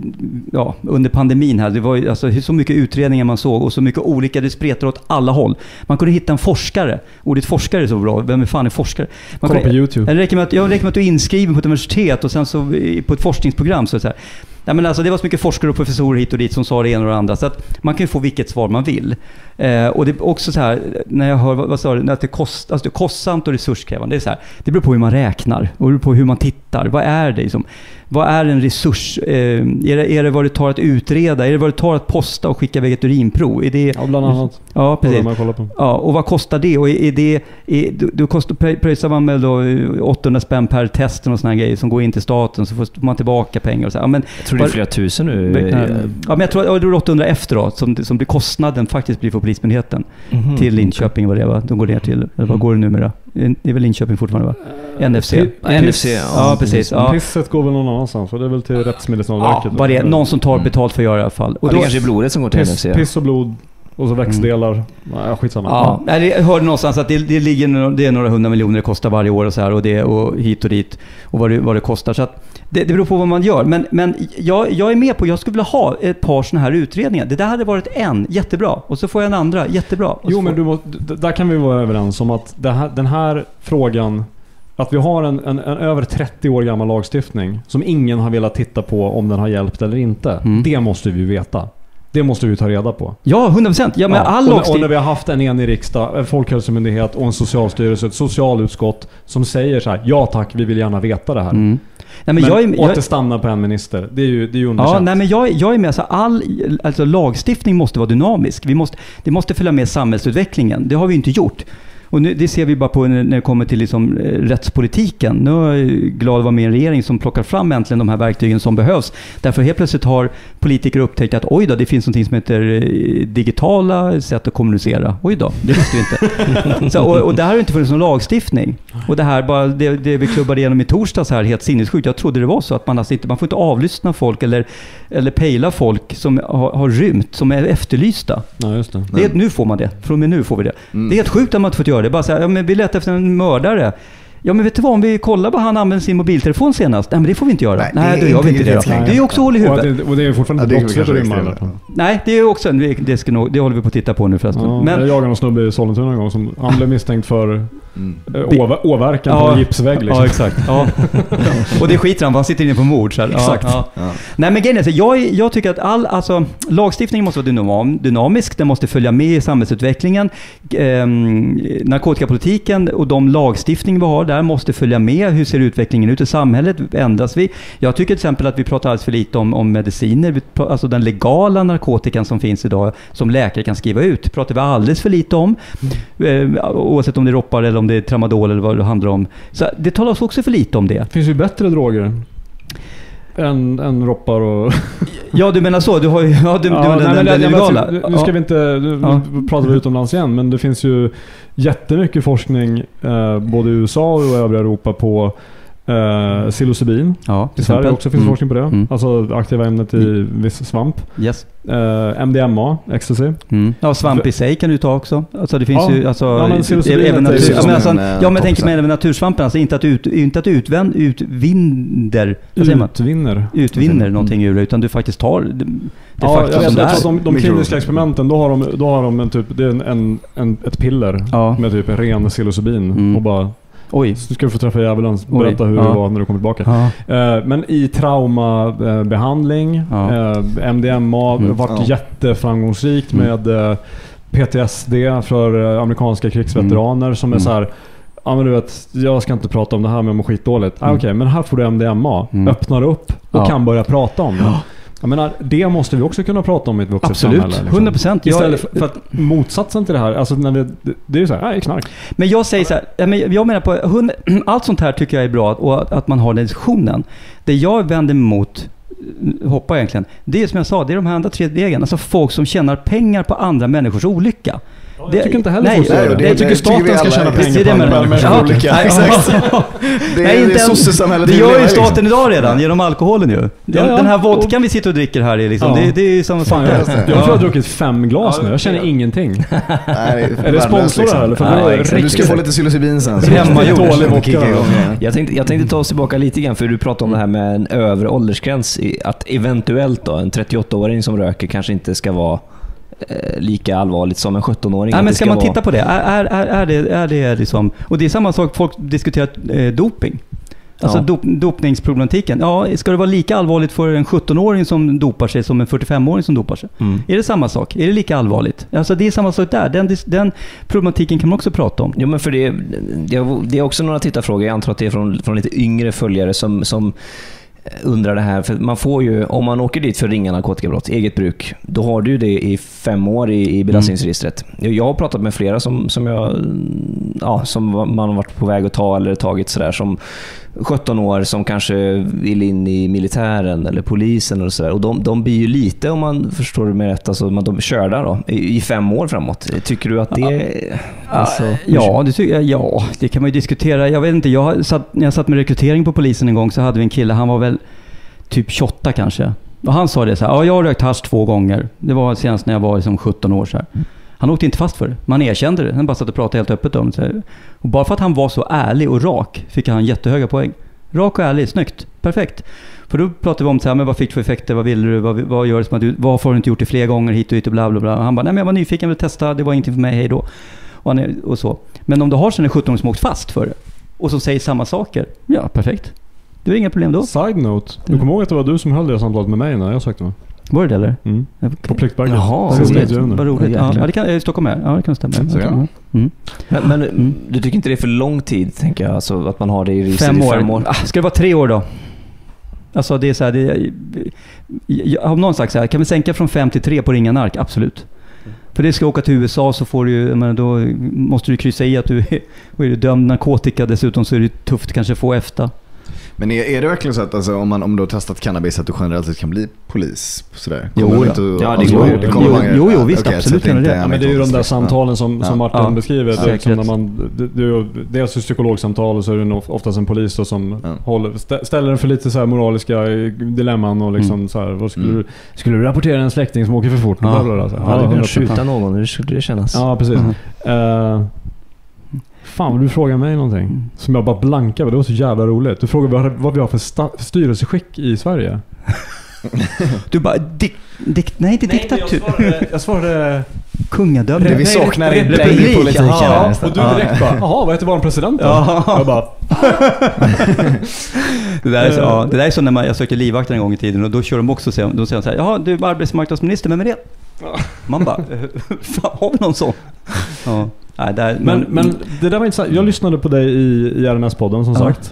ja, under pandemin här, det var ju alltså så mycket utredningar man såg och så mycket olika, det spretar åt alla håll. Man kunde hitta en forskare, ordet forskare är så bra, vem är fan är forskare? Man Kolla kunde, på YouTube. Det räcker med att, jag räcker med att du är inskriven på ett universitet och sen så på ett forskningsprogram så, så här. Nej, men alltså, det var så mycket forskare och professorer hit och dit som sa det ena och det andra, så att man kan ju få vilket svar man vill. Eh, och det är också så här, när jag hör, vad, vad sa du, att det, kost, alltså det är kostsamt och resurskrävande, det är så här, det beror på hur man räknar och det beror på hur man tittar. Vad är det liksom? Vad är en resurs? Eh, är, det, är det vad det tar att utreda? Är det vad det tar att posta och skicka väg ett urinprov? Är det, ja, bland annat. Ja, precis. Ja, och vad kostar det? Och är det, är, då, då kostar, pröjsar man med då åttahundra spänn per testen och såna grejer som går in till staten, så får man tillbaka pengar och så här. Ja, men, jag tror det är flera tusen nu. Ja, men jag tror att det är åttahundra efter då, som, som blir kostnaden faktiskt blir för polismyndigheten mm-hmm. till Linköping, vad det var. De går ner till, eller vad går det numera? Det är väl Linköping fortfarande, va? N F C. N F C, ja. Ja, precis. Ja. Pisset går väl någon annanstans, för det är väl till Rättsmedicinalverket. Ja, vad det är. Någon som tar betalt för att göra i alla fall. Och ja, det kanske är blodet som går till piss, N F C. Piss och blod. Och så växtdelar. Mm. Ja, skitsamma. Ja, ja. Jag hörde någonstans att det, det, ligger, det är några hundra miljoner det kostar varje år och så här, och, det, och hit och dit och vad det, vad det kostar. Så att det, det beror på vad man gör. Men, men jag, jag är med på, jag skulle vilja ha ett par såna här utredningar. Det där hade varit en, jättebra. Och så får jag en andra, jättebra. Jo, men du må, där kan vi vara överens om att det här, den här frågan, att vi har en, en, en över trettio år gammal lagstiftning som ingen har velat titta på om den har hjälpt eller inte. Mm. Det måste vi veta. Det måste vi ta reda på. Ja, hundra procent. Ja, men ja. all och, lagstiftning... och när vi har haft en enig riksdag, en folkhälsomyndighet och en socialstyrelse, ett socialutskott som säger så här: ja tack, vi vill gärna veta det här. Mm. Nej, men men jag är, och att jag, det stannar på en minister, det är ju, det är ju underkänt. Ja, nej, men jag, jag är med. Alltså, all alltså, lagstiftning måste vara dynamisk. Vi måste, det måste följa med samhällsutvecklingen. Det har vi inte gjort. Och nu, det ser vi bara på när, när det kommer till liksom, eh, rättspolitiken. Nu är jag glad att vara med i en regering som plockar fram äntligen de här verktygen som behövs. Därför helt plötsligt har politiker upptäckt att oj då, det finns något som heter eh, digitala sätt att kommunicera. Oj då, det visste vi inte. Så, och, och det här har inte funnits någon lagstiftning. Och det här, bara det, det vi klubbade igenom i torsdags här, helt sinnessjukt. Jag trodde det var så att man, alltså inte, man får inte avlyssna folk eller, eller pejla folk som har, har rymt, som är efterlysta. Ja, just det. Det är, nu får man det. Från och med nu får vi det. Mm. Det är helt sjukt att man inte fått göra det. Bara så här, ja, men vi letar efter en mördare. Ja, men vet du vad? Om vi kollar vad han använder sin mobiltelefon senast. Nej, men det får vi inte göra. Nej, Nej det, det gör vi inte det. Det, det är ju också hål i huvudet. Och det, och det är fortfarande ja, brottsligt att rymma. Nej, det är också en, det, ska nog, det håller vi på att titta på nu förresten. Ja, men, jag jagade en snubbe i Sollentuna en gång som han blev misstänkt för mm. åver, åverkan ja, på en gipsvägg. Liksom. Ja, exakt. Ja. Och det skiter han, för han sitter inne på mord. Så här. Exakt. Ja, ja. Ja. Nej, men grejen är så, jag, jag tycker att all, alltså, lagstiftningen måste vara dynam, dynamisk. Den måste följa med i samhällsutvecklingen. Ehm, narkotikapolitiken och de lagstiftning vi har där måste följa med. Hur ser utvecklingen ut i samhället? Ändras vi? Jag tycker till exempel att vi pratar alldeles för lite om, om mediciner. Vi pratar, alltså den legala narkotikan som finns idag som läkare kan skriva ut pratar vi alldeles för lite om. Mm. Eh, oavsett om det är roppar eller om det är tramadol eller vad det handlar om. Så det talas också för lite om det. Det finns ju bättre droger än, än roppar och... Ja, du menar så. Du har ju ja, du, ja, du, nej, den, men, den nej, legala. Men, nu ska vi inte... Nu ja. pratar vi utomlands igen, men det finns ju jättemycket forskning eh, både i U S A och i övriga Europa på Uh, psilocybin. Ja, i Sverige också finns mm. forskning på det. Mm. Alltså aktiva ämnet i viss svamp. Yes. Uh, M D M A, ecstasy. Mm. Ja, svamp i sig kan du ta också. Alltså det finns ja. ju alltså ja, men även, även natur, är ja, men alltså, en, ja, men jag tänker med natursvampen, alltså inte att ut inte att utvänd, utvinner utvinner utvinner mm. någonting ur det, utan du faktiskt tar det, det ja, faktiskt jag som vet, det är. De, de kliniska experimenten, då har de då har de en typ det är en, en, en ett piller ja. med typ en ren psilocybin mm. och bara oj, så ska du få träffa djävulen. Berätta Oj. hur ja. det var när du kommer tillbaka. Ja. Uh, men i traumabehandling, ja. uh, M D M A mm. varit ja. jätteframgångsrikt mm. med uh, P T S D för uh, amerikanska krigsveteraner mm. som är mm. så här. Ja, men du vet, jag ska inte prata om det här med att må skitdåligt. Mm. Ah, Okej, okay, men här får du M D M A. Mm. Öppnar upp och ja. kan börja prata om det. Ja. Jag menar, det måste vi också kunna prata om i ett vuxet Absolut, samhälle. Liksom. hundra procent. Istället för, för att motsatsen till det här, alltså när det, det är ju så här, nej, knark. Men jag säger så här, jag menar på, allt sånt här tycker jag är bra och att man har den diskussionen. Det jag vänder mot, hoppa egentligen, det är som jag sa, det är de här andra tre vägarna. Alltså folk som tjänar pengar på andra människors olycka. Jag tycker inte heller nej, nej, det. Det, jag tycker det, staten tycker ska tjäna pengar på andra människors olycka. Nej, exakt. Det, nej, det är sossesamhället. Det gör ju staten idag redan genom alkoholen ju. Den, ja, ja. den här vodkan vi sitter och dricker här är liksom, ja. det, det är ju samma sak. Jag, jag tror jag har druckit fem glas nu. Jag känner ingenting. Nej, är det sponsor liksom. Eller? För nej, nej, du ska få lite psilocybin sen. Dålig vodka. Jag tänkte, jag tänkte ta oss tillbaka lite grann, för du pratade om det här med en övre åldersgräns. Att eventuellt då, en trettioåttaåring som röker kanske inte ska vara lika allvarligt som en sjuttonåring. Ja, men ska, ska man vara... titta på det? Är, är, är det, är det liksom... Och det är samma sak, folk diskuterar eh, doping. Alltså ja. dop, dopningsproblematiken. Ja, ska det vara lika allvarligt för en sjuttonåring som dopar sig som en fyrtiofemåring som dopar sig? Mm. Är det samma sak? Är det lika allvarligt? Alltså det är samma sak där. Den, den problematiken kan man också prata om. Jo, men för det, det, det är också några tittarfrågor. Jag antar att det är från, från lite yngre följare som... som undrar det här, för man får ju, om man åker dit för ringa narkotikabrott, eget bruk, då har du det i fem år i, i belastningsregistret. Mm. Jag har pratat med flera som, som jag ja, som man har varit på väg att ta eller tagit sådär, som sjutton år som kanske vill in i militären eller polisen och sådär, och de, de blir ju lite, om man förstår det med rätt, alltså de kör där då i, i fem år framåt. Tycker du att det är, alltså, ja, det tycker jag, ja, det kan man ju diskutera. Jag vet inte, jag satt, när jag satt med rekrytering på polisen en gång, så hade vi en kille, han var väl typ tjugoåtta kanske. Och han sa det så här, ja, jag har rökt hasch två gånger. Det var senast när jag var liksom sjutton år så här. Han åkte inte fast för det. Man erkände det. Han bara satt och pratade helt öppet om det. Och bara för att han var så ärlig och rak fick han jättehöga poäng. Rak och ärlig, snyggt, perfekt. För då pratade vi om så här, men vad fick du för effekter, vad ville du, vad, vad gör det som att du, vad får du inte gjort det fler gånger hit och hit och bla bla bla. Och han bara, nej men jag var nyfiken, jag ville testa, det var ingenting för mig, hej då. Och, han är, och så. Men om du har en sjutton som åkt fast för det och som säger samma saker, ja perfekt. Det är inga problem då. Side note, du kommer ihåg att det var du som höll det samtalet med mig när jag sökte mig? Var det eller? Mm. På Plyktberget. Jaha, Vad roligt. Vad Vad roligt. Ja, ja, det kan, i Stockholm är. Ja, det kan stämma. Så, ja. Mm. Men, men mm. du tycker inte det är för lång tid, tänker jag? Alltså att man har det i register Fem i år. fem år? Ah, ska det vara tre år då? Alltså det är så här, det, jag har någon sagt så här, kan vi sänka från fem till tre på Ringanark? Absolut. Mm. För det ska åka till U S A så får du ju, men då måste du kryssa i att du är, är du dömd narkotika, dessutom så är det tufft kanske få efter. Men är, är det verkligen så att alltså, om, man, om du har testat cannabis att du generellt sett kan bli polis? Sådär? Jo, kommer ja. inte att, Ja, det alltså, går. det kommer Jo, många- jo, jo, visst, okej, absolut så kan det inte det. är Ja, men det är ju de där samtalen som, som Martin Ja. beskriver. Ja, Det är liksom när säkert. man, det, det är ju dels ett psykologsamtal och så är det nog oftast en polis då som Ja. håller, stä- ställer den för lite så här moraliska dilemman och liksom Mm. så här, vad skulle, Mm. du, skulle du rapportera en släkting som åker för fort? Ja. Bla, bla, bla, så här. Ja, du hundra kan procent. skjuta någon, hur skulle det kännas? Ja, precis. Mm. Uh, fan, du frågar mig någonting Mm. som jag bara blankar på. Det var så jävla roligt. Du frågar vad, vad vi har för sta- styrelseskick i Sverige. Du bara, dik, dik, nej inte diktatur. Jag svarade, jag svarade Kungadöme. Det vi saknar är Republik, dig i politiken. jaha. och du direkt bara, jaha, vad heter vår president då? Ja. Jag bara, Det där är så, ja, det där är så när man, jag sökte livvakten en gång i tiden och då kör de också, då säger de så här, jaha du är arbetsmarknadsminister, vem är det? Man bara, fan har vi någon sån? Ja, nej, där, men, men det där var intressant. Jag lyssnade på dig i, i R M S-podden som Ja. sagt.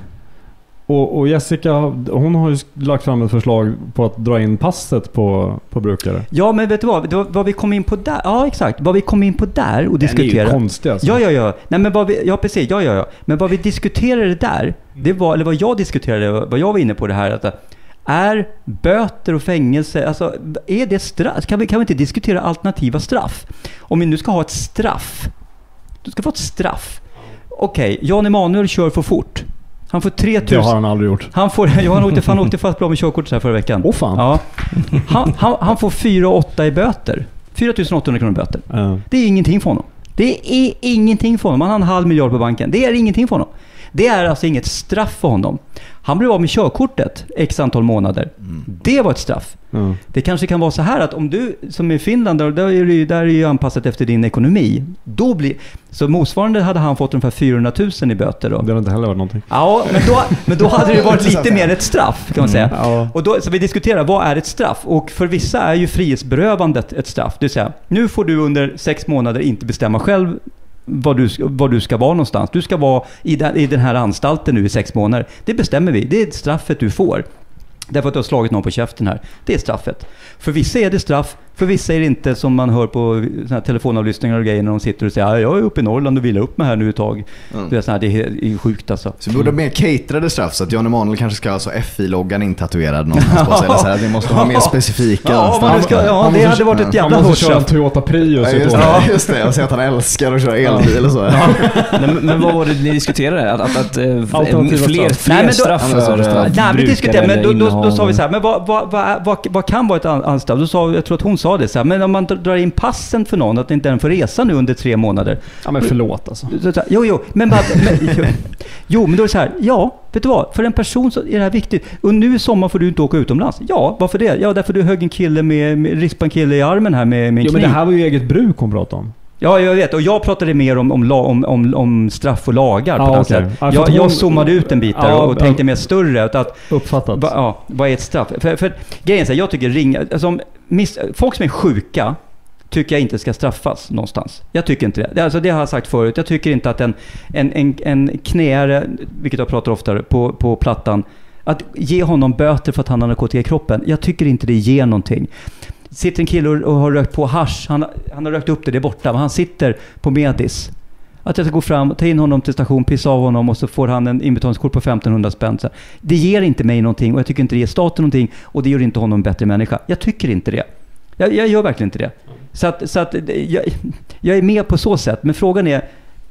Och, och Jessica, hon har ju lagt fram ett förslag på att dra in passet på, på brukare. Ja, men vet du vad? Det var, vad vi kom in på där, ja exakt, vad vi kom in på där och Det är ju diskuterade. konstigt alltså. Ja, ja, ja. Nej, men vad vi, ja, precis. Ja, ja, ja. Men vad vi diskuterade där, det var, eller vad jag diskuterade, vad jag var inne på det här, att är böter och fängelse, alltså är det straff? Kan vi, kan vi inte diskutera alternativa straff? Om vi nu ska ha ett straff, du ska få ett straff. Okej, okay, Jan Emanuel kör för fort. Han får tre tusen. Det har han aldrig gjort. Han får, ja, han åkte, han åkte fast bra med körkort så här förra veckan. Åh fan. Ja. Han, han, han får fyra åtta i böter. fyra tusen åttahundra kronor i böter. Uh. Det är ingenting för honom. Det är ingenting för honom. Han har en halv miljard på banken. Det är ingenting för honom. Det är alltså inget straff för honom. Han blev av med körkortet x antal månader. Mm. Det var ett straff. Mm. Det kanske kan vara så här att om du, som i Finland, där, där är det ju, där är det ju anpassat efter din ekonomi. Då blir, så motsvarande hade han fått ungefär fyrahundratusen i böter då. Det har inte heller varit någonting. Ja, men då, men då hade det varit lite mer ett straff kan man säga. Mm. Ja. Och då, så vi diskuterar, vad är ett straff? Och för vissa är ju frihetsberövandet ett straff. Det vill säga, nu får du under sex månader inte bestämma själv Vad du, vad du ska vara någonstans. Du ska vara i den, i den här anstalten nu i sex månader. Det bestämmer vi. Det är straffet du får. Därför att du har slagit någon på käften här. Det är straffet. För vissa är det straff. För vissa är det inte som man hör på såna här telefonavlyssningar och grejer när de sitter och säger jag är uppe i Norrland och vilar upp mig här nu ett tag. Mm. Det, är såna här, det är sjukt alltså. Så vi borde ha mer caterade straff så att Jan Emanuel kanske ska ha alltså F I-loggan intatuerad någonstans på sig. Eller så här, vi måste ha mer specifika. Ja, man ska, ja det hade varit ett jävla Han hårt måste köra en straff. Toyota Prius. Ja, just, det, just det. Jag säger att han älskar att köra elbil och så. Ja. men, men vad var det ni diskuterade? Att, att, att äh, fler, fler Nej, men då, straff för äh, Nej, men diskuterade, men då, då, då sa vi så här, men vad, vad, vad, vad, vad kan vara ett annat straff? Då sa, jag tror att hon sa det så här, men om man drar in passen för någon, att inte den får resa nu under tre månader. Ja, men förlåt alltså. Jo, jo, men, bara, men jo, jo, men då är det så här, ja, vet du vad? För en person så är det här viktigt. Och nu i sommar får du inte åka utomlands. Ja, varför det? Ja, därför du högg en kille med, med rispa en kille i armen här med, med en jo, kniv. men det här var ju eget bruk hon pratade om. Ja, jag vet. Och jag pratade mer om, om, om, om, om straff och lagar ja, på något okay. sätt. Ja, jag, hon, jag zoomade ut en bit där ja, och tänkte ja, mer större. Att, att, uppfattat. Va, ja, vad är ett straff? För, för grejen är så här, jag tycker ringa... Alltså, miss, folk som är sjuka tycker jag inte ska straffas någonstans. Jag tycker inte det. Alltså, det har jag sagt förut. Jag tycker inte att en, en, en, en knäare, vilket jag pratar oftare på, på plattan, att ge honom böter för att han har narkotika i kroppen. Jag tycker inte det ger någonting. Sitter en kille och har rökt på hasch. Han, han har rökt upp det, det är borta. Men han sitter på medis. Att jag ska gå fram, ta in honom till station, pissa av honom och så får han en inbetalningskort på femtonhundra spänn. Så det ger inte mig någonting och jag tycker inte det ger staten någonting och det gör inte honom en bättre människa. Jag tycker inte det. Jag, jag gör verkligen inte det. Så att, så att jag, jag är med på så sätt. Men frågan är,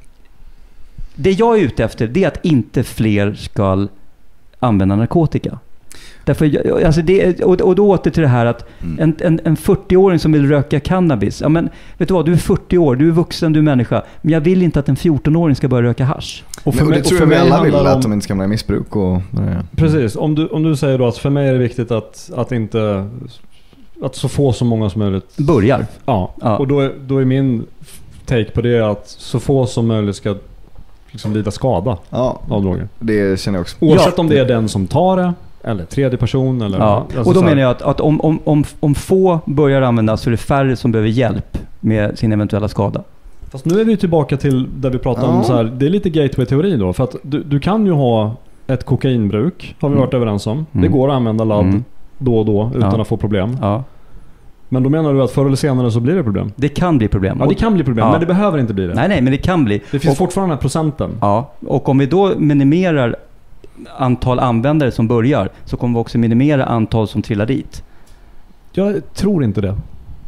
det jag är ute efter det är att inte fler ska använda narkotika. Därför, alltså det, och, och då åter till det här att mm. en, en, en fyrtio-åring som vill röka cannabis. Ja, men vet du vad, du är fyrtio år, du är vuxen, du är människa. Men jag vill inte att en fjorton-åring ska börja röka hasch. Och för men, mig, det tror och för jag vi alla vill, om, att de inte ska hamna i missbruk. Och, ja. Precis, om du, om du säger då att för mig är det viktigt att, att inte... Att så få så många som möjligt börjar. Ja, ja. Och då är, då är min take på det att så få som möjligt ska liksom lida skada ja. av droger. Det känner jag också. Oavsett ja. om det är den som tar det eller tredje person. Eller, ja. alltså och då så här. menar jag att, att om, om, om, om få börjar användas så är det färre som behöver hjälp med sin eventuella skada. Fast nu är vi tillbaka till där vi pratar ja. om så här, det är lite gateway-teori då. För att du, du kan ju ha ett kokainbruk, har vi varit mm. överens om. Mm. Det går att använda ladd mm. då och då utan ja. att få problem. Ja. Men då menar du att förr eller senare så blir det problem? Det kan bli problem. Ja, det kan bli problem, ja. men det behöver inte bli det. Nej, nej, men det kan bli. Det finns och, fortfarande den här procenten. Ja, och om vi då minimerar antal användare som börjar så kommer vi också minimera antal som trillar dit. Jag tror inte det.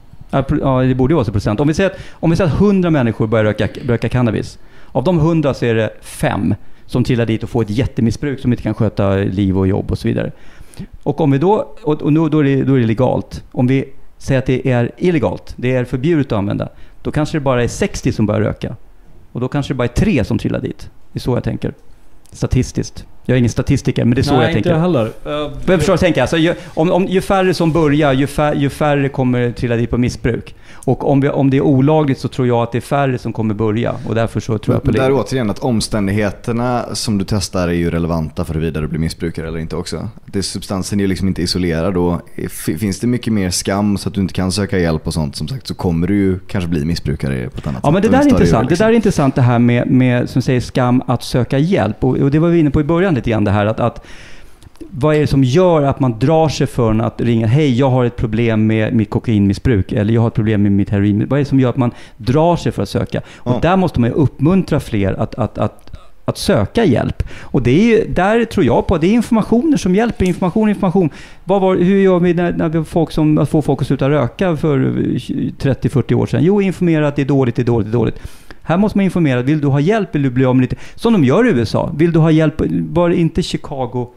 Ja, det borde ju vara så procent. Om vi säger att, om vi säger att hundra människor börjar röka, röka cannabis. Av de hundra så är det fem som trillar dit och får ett jättemissbruk som inte kan sköta liv och jobb och så vidare. Och om vi då, och, och nu, då, är det, då är det legalt. Om vi säger att det är illegalt, det är förbjudet att använda, då kanske det bara är sextio som börjar röka. Och då kanske det bara är tre som trillar dit. Det är så jag tänker. Statistiskt. Jag är ingen statistiker, men det är så Nej, jag tänker. Nej, inte heller. Uh, jag förstår, jag tänker. Alltså, ju, om, om, ju färre som börjar, ju, fär, ju färre kommer trilla dit på missbruk. Och om, vi, om det är olagligt så tror jag att det är färre som kommer börja. Och därför så tror jag på det. Där återigen att omständigheterna som du testar är ju relevanta för huruvida du blir missbrukare eller inte också. Det, substansen är ju liksom inte isolerad. Då finns det mycket mer skam så att du inte kan söka hjälp och sånt, som sagt, så kommer du ju kanske bli missbrukare på ett annat ja, sätt. Ja, men det där är intressant. Liksom. Det där är intressant det här med, med som säger skam att söka hjälp. Och, och det var vi inne på i början lite grann det här att, att vad är det som gör att man drar sig för att ringa, hej jag har ett problem med mitt kokainmissbruk eller jag har ett problem med mitt heroin. Vad är det som gör att man drar sig för att söka? Och ja. där måste man ju uppmuntra fler att, att, att, att söka hjälp. Och det är ju, där tror jag på, det är informationer som hjälper, information, information. Vad var, hur gör vi när, när vi folk som, att få folk att sluta röka för trettio till fyrtio år sedan? Jo, informera att det är dåligt, det är dåligt, det är dåligt. Här måste man informera, vill du ha hjälp eller bli av med lite, som de gör i U S A. Vill du ha hjälp, var inte Chicago,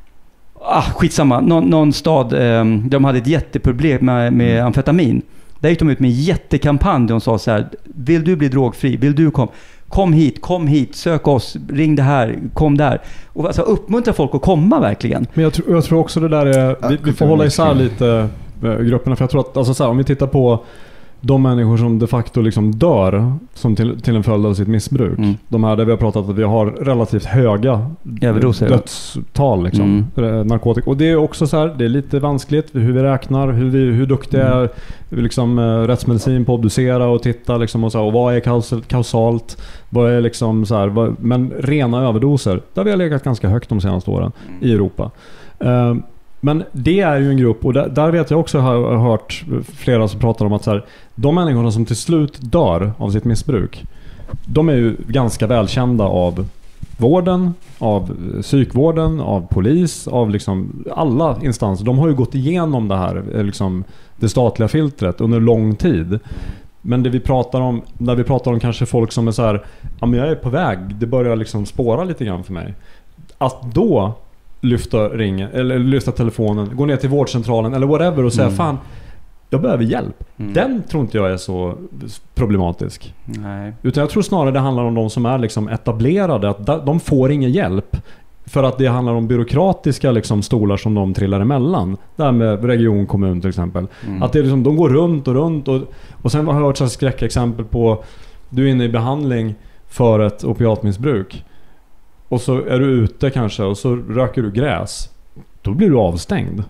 ah, skitsamma, någon, någon stad, eh, där de hade ett jätteproblem med, med amfetamin. Där gick de ut med en jättekampanj där de sa så här, vill du bli drogfri, vill du kom, kom hit, kom hit, sök oss, ring det här, kom där. Och alltså uppmuntra folk att komma verkligen. Men jag, tr- jag tror också det där är, vi, vi får hålla isär lite grupperna, för jag tror att, alltså så här, om vi tittar på de människor som de facto liksom dör som till, till en följd av sitt missbruk. Mm. De här där vi har pratat att vi har relativt höga Överdoser. dödstal liksom, mm. narkotika. Och det är också så här, det är lite vanskligt hur vi räknar, hur, vi, hur duktiga mm. är liksom, rättsmedicin på att obducera och titta liksom, och, så här, och vad är kaus- kausalt, vad är liksom så här, vad, men rena överdoser, där vi har legat ganska högt de senaste åren mm. i Europa. Uh, Men det är ju en grupp, och där, där vet jag också har hört flera som pratar om att så här, de människorna som till slut dör av sitt missbruk, de är ju ganska välkända av vården, av psykvården, av polis, av liksom alla instanser. De har ju gått igenom det här, liksom det statliga filtret under lång tid. Men det vi pratar om, när vi pratar om kanske folk som är så här, ja men jag är på väg, det börjar liksom spåra lite grann för mig. Att då lyfta ringen eller lyfta telefonen, gå ner till vårdcentralen eller whatever och säga mm. fan, jag behöver hjälp. Mm. Den tror inte jag är så problematisk. Nej. Utan jag tror snarare det handlar om de som är liksom etablerade, att de får ingen hjälp för att det handlar om byråkratiska liksom stolar som de trillar emellan. Det här med region, kommun till exempel. Mm. Att det är liksom, de går runt och runt och, och sen har jag hört så skräckexempel på du är inne i behandling för ett opiatmissbruk. Och så är du ute kanske och så röker du gräs. Då blir du avstängd.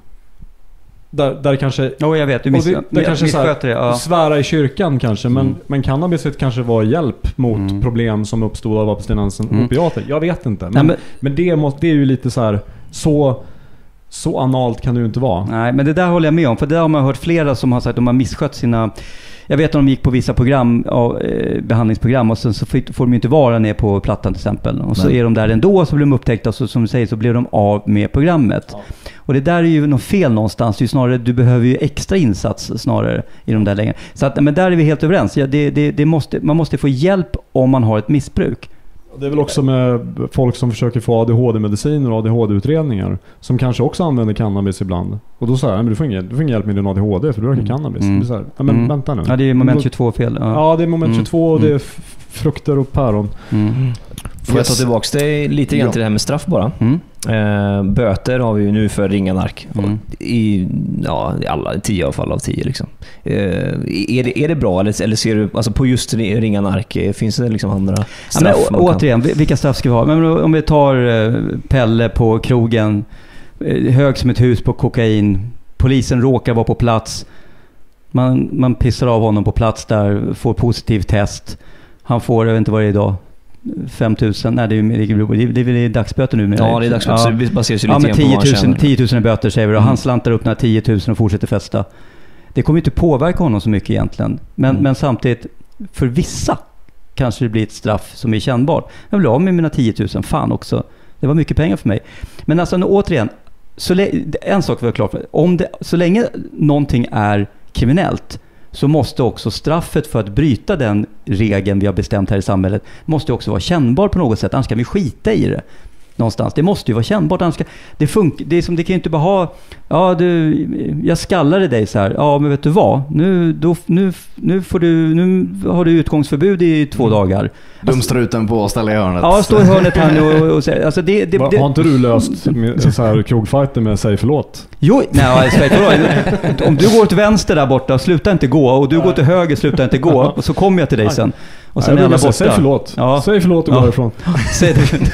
Där, där kanske... Ja, jag vet. Du miss, det, där kanske missköter det. Ja. Svära i kyrkan kanske. Men, mm. men cannabiset kanske var hjälp mot mm. problem som uppstod av abstinensen mm. opiater. Jag vet inte. Men, Nej, men, men det, måste, det är ju lite så här... Så, så analt kan det ju inte vara. Nej, men det där håller jag med om. För där har man hört flera som har sagt att de har misskött sina... Jag vet att de gick på vissa program, eh, behandlingsprogram och sen så får de ju inte vara ner på plattan till exempel. Och Nej. så är de där ändå, så blir de upptäckta och så, som du säger så blir de av med programmet. Ja. Och det där är ju något fel någonstans. Det är ju snarare, du behöver ju extra insats snarare i de där längre. Så att, men där är vi helt överens. Ja, det, det, det måste, man måste få hjälp om man har ett missbruk. Det är väl också med folk som försöker få A D H D-mediciner och A D H D-utredningar som kanske också använder cannabis ibland. Och då säger jag, men du får ingen, du får ingen hjälp med din A D H D för du röker mm. cannabis. Mm. Det är så här, ja, men mm. vänta nu. Ja, det är moment tjugotvå fel. Ja, ja det är moment mm. tjugotvå och det är f- frukter och päron. Mm. Får jag ta tillbaka dig lite grann ja. till det här med straff bara? Mm. Eh, böter har vi ju nu för ringa nark. Mm. I ja, alla, tio av fall av tio liksom. Eh, är, det, är det bra eller, eller ser du, alltså på just ringa nark, finns det liksom andra straff? Ja, men, å, återigen, vilka straff ska vi ha? Men om vi tar eh, Pelle på krogen hög som ett hus på kokain. Polisen råkar vara på plats. Man, man pissar av honom på plats där, får positiv test. Han får, jag vet inte vad det är idag, fem tusen, nej det är, det är, det är väl dagsböter nu. Med ja, det är dagsböter, ja. Det baseras ju lite ja, men grann på tio tusen, tio tusen är böter säger vi, och mm. han slantar upp den här tio tusen och fortsätter festa. Det kommer inte påverka honom så mycket egentligen. Men, mm. men samtidigt, för vissa kanske det blir ett straff som är kännbart. Jag vill ha med mina tio tusen, fan också. Det var mycket pengar för mig. Men alltså återigen, så en sak var klart, om det, så länge någonting är kriminellt så måste också straffet för att bryta den regeln vi har bestämt här i samhället måste också vara kännbar på något sätt, annars kan vi skita i det någonstans. Det måste ju vara kännbart, annars ska, det funkar, det är som, det kan ju inte bara ha, ja du, jag skallade dig så här, ja men vet du vad, nu, då, nu, nu får du, nu har du utgångsförbud i två mm. dagar. Dumstruten på att ställa i hörnet. Ja, står i hörnet här nu och, och, och alltså det, det, det, har inte du löst med, så här krogfighter med säg förlåt? Jo, nej, säg förlåt. Om du går till vänster där borta, sluta inte gå, och du går till höger, sluta inte gå, och så kommer jag till dig sen. Och sen nej, är jag borta. Säg förlåt. Ja. Säg förlåt och ja. gå ifrån. Säg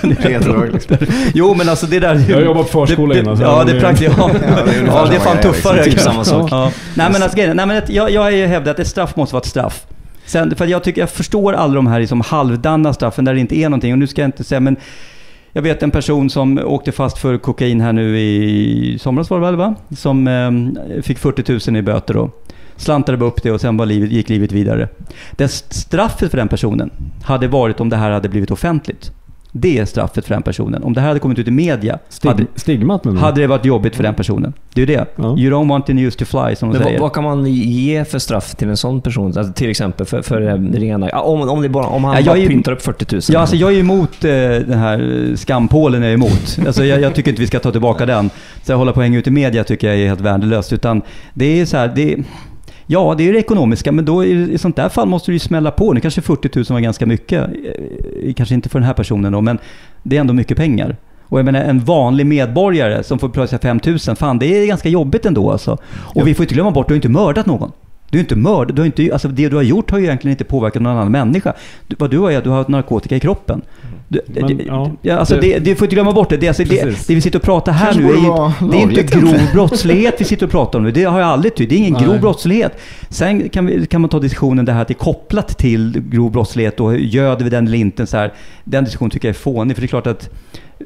det. Jo, men alltså det där... Jag jobbar på förskola innan. Ja, det är praktiskt. Ja, ja, det är fan tuffare. Typ samma sak. Ja. Nej, men alltså, nej, men jag, jag är hävdat att ett straff måste vara ett straff. Sen, för jag tycker, jag förstår alla de här liksom halvdanna straffen där det inte är någonting. Och nu ska jag inte säga, men jag vet en person som åkte fast för kokain här nu i somras var det väl, va? Som eh, fick fyrtio tusen i böter då. Slantade upp det och sen var livet, gick livet vidare. Det straffet för den personen hade varit om det här hade blivit offentligt. Det är straffet för den personen. Om det här hade kommit ut i media Stig, hade, stigmat med hade det varit jobbigt för den personen. Det är ju det. Ja. You don't want the news to fly, som de säger. Vad, vad kan man ge för straff till en sån person? Alltså, till exempel för, för rena... Om, om, det bara, om han ja, bara är, pyntar upp fyrtio tusen. Ja, alltså jag är emot eh, den här skampålen är emot. Alltså jag, jag tycker inte vi ska ta tillbaka den. Så jag håller på att hänga ut i media tycker jag är helt värdelöst. Utan det är så här... Det är, ja, det är det ekonomiska, men då i, i sånt där fall måste du ju smälla på. Nu kanske fyrtio tusen var ganska mycket, kanske inte för den här personen då, men det är ändå mycket pengar. Och jag menar, en vanlig medborgare som får pröjsa fem tusen, fan det är ganska jobbigt ändå alltså. Och ja. vi får inte glömma bort, du har inte mördat någon. Du är inte mörd, du har inte, alltså det du har gjort har ju egentligen inte påverkat någon annan människa. Du, vad du har är att du har narkotika i kroppen. Du, men, det, ja, ja, alltså det, det, det får inte glömma bort det. Det, alltså det, det vi sitter och pratar här Kanske nu är, ju, det är inte grov brottslighet vi sitter och pratar om nu. Det har jag aldrig tyckt. Det är ingen Nej. grov brottslighet. Sen kan, vi, kan man ta diskussionen det här att det är kopplat till grov brottslighet och göder vi den eller inte. Så här, den diskussionen tycker jag är fånig. För det är klart att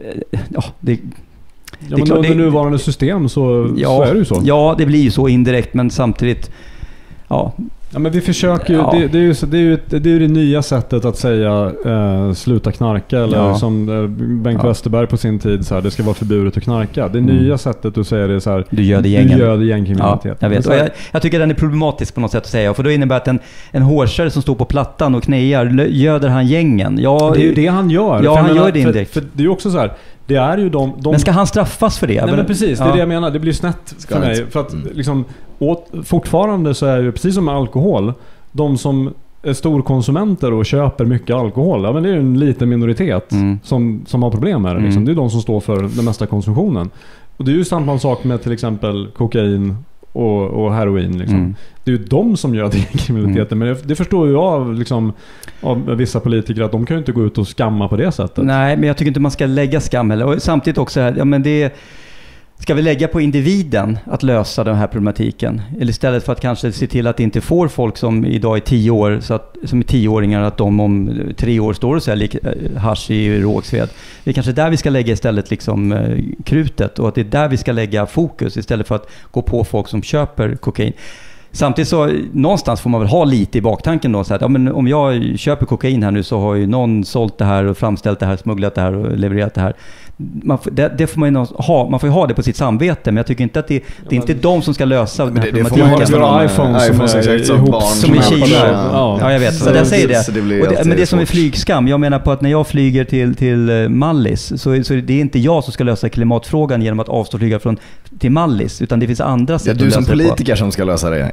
ja, det, Ja, det men under nuvarande system så, ja, så är det ju så. Ja, det blir ju så indirekt, men samtidigt ja. Ja, men vi försöker ju, ja. det, det, är ju det, är ju, det är ju det nya sättet att säga eh, sluta knarka, eller ja. som eh, Bengt ja. Westerberg på sin tid så här, det ska vara förbjudet att knarka. Det mm. nya sättet att säga det är så här, du gör det gängen. Du gör det gängkriminalitet. Ja, jag vet. Och jag, jag tycker den är problematisk på något sätt att säga, för då innebär att en, en hårsare som står på plattan och knäar, göder han gängen. Ja, det är ju det han gör. Ja, för han menar, gör det indirekt. För, för det är ju också så här, det är ju de, de... Men ska han straffas för det? Nej, men precis, det är ja. det jag menar. Det blir snett ska för mig. För att mm. liksom, åt, fortfarande så är ju precis som med alkohol, de som är storkonsumenter och köper mycket alkohol, ja, men det är ju en liten minoritet mm. som, som har problem med det. Liksom. Mm. Det är de som står för den mesta konsumtionen. Och det är ju samma sak med till exempel kokain och, och heroin. Liksom. Mm. Det är ju de som gör det kriminaliteten. Mm. Men det, det förstår ju jag liksom, av vissa politiker att de kan ju inte gå ut och skamma på det sättet. Nej, men jag tycker inte man ska lägga skam heller. Och samtidigt också här, ja, men det ska vi lägga på individen att lösa den här problematiken? Eller istället för att kanske se till att det inte får folk som idag är tio år, så att, som är tioåringar, att de om tre år står och säljer hasch i Rågsved. Det är kanske där vi ska lägga istället liksom, eh, krutet, och att det är där vi ska lägga fokus istället för att gå på folk som köper kokain. Samtidigt så någonstans får man väl ha lite i baktanken då, så att ja, men om jag köper kokain här nu så har ju någon sålt det här och framställt det här, smugglat det här och levererat det här. Man får, det, det får man ju ha, man får ju ha det på sitt samvete, men jag tycker inte att det, det är inte de som ska lösa den här det, det problematiken. Det får man ju iPhone som, iPhone är, som, barn, som i Kina. Ja, ja, jag vet. Så, så jag säger det. det, det, och det men det är som är flygskam. Jag menar på att när jag flyger till, till Mallis så, så det är inte jag som ska lösa klimatfrågan genom att avstå flyga från till Mallis, utan det finns andra sätt att lösa det. Det är du som politiker som ska lösa det.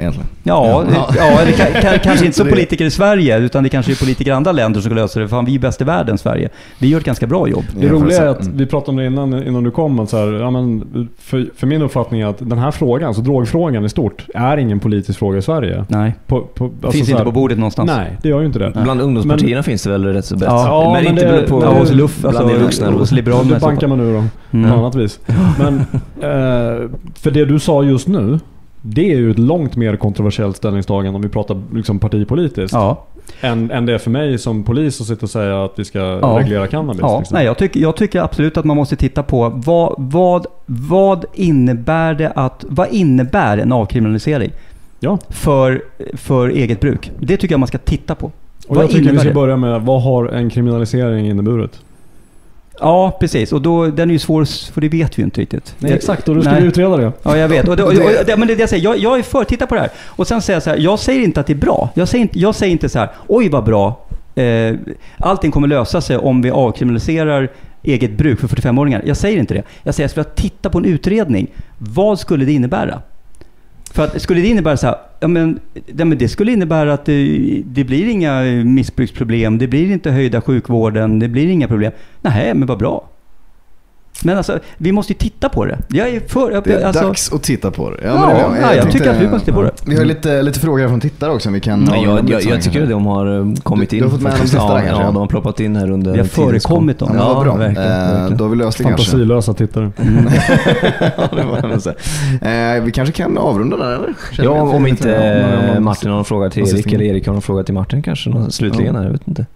egentligen. Ja, ja. ja det kan, kan, kanske inte så politiker i Sverige, utan det kanske är politiker i andra länder som ska lösa det. Fan, vi är bäst i världen, Sverige. Vi gör ett ganska bra jobb. Det roliga är att vi pratade om det innan, innan du kom. Att så här, ja, men för, för min uppfattning är att den här frågan, alltså drogfrågan i stort, är ingen politisk fråga i Sverige. Nej, på, på, alltså finns inte på bordet någonstans. Nej, det gör ju inte det. Bland ungdomspartierna men, finns det väl rätt så bäst. Ja, men, men inte det, på ja, hos Luff, bland alltså, de vuxna. hos Liberalerna. Det bankar man nu då, mm. på annat vis. Men eh, för det du sa just nu, det är ju ett långt mer kontroversiellt ställningstagande om vi pratar liksom partipolitiskt. Ja. Än, än det är för mig som polis att sitta och säga att vi ska ja. reglera cannabis. Ja. Liksom. Nej, jag, tycker, jag tycker absolut att man måste titta på vad, vad, vad innebär det att, vad innebär en avkriminalisering ja. för, för eget bruk? Det tycker jag man ska titta på. Och vad jag tycker vi ska det? börja med, vad har en kriminalisering inneburit? Ja, precis. Och då, den är ju svår, för det vet vi ju inte riktigt. Nej, exakt, och du ska Nej. utreda det. Ja, jag vet. Och det, och, och, och, det, men det, det jag säger, jag, jag är för, titta på det här. Och sen säger jag så här, jag säger inte att det är bra. Jag säger inte, jag säger inte så här, oj vad bra. Eh, allting kommer lösa sig om vi avkriminaliserar eget bruk för fyrtiofemåringar. Jag säger inte det. Jag säger att jag ska titta på en utredning. Vad skulle det innebära? För att skulle det innebära så här, ja men, ja, men det skulle innebära att det, det blir inga missbruksproblem, det blir inte höjda sjukvården, det blir inga problem. Nej, men vad bra. Men alltså, vi måste ju titta på det. Jag är för, jag, det är alltså, dags att titta på det. Ja, ja, men det, jag, jag, jag tycker att vi måste titta på det. Vi har lite, lite frågor från tittare också. Vi kan Nej, jag, jag, jag tycker att de har kommit in. Du har fått med dem sista ja, där, kanske? ja, de har ploppat in här under. Vi har förekommit dem. Ja, ja, vad bra. Verkligen, eh, verkligen. Då har vi löst det kanske. Fantasilösa tittare. Mm. ja, det var det så. Eh, vi kanske kan avrunda där, eller? Ja, om inte ja, Martin har en fråga till Erik eller Erik har en fråga till Martin kanske. Någon, slutligen här, jag vet inte.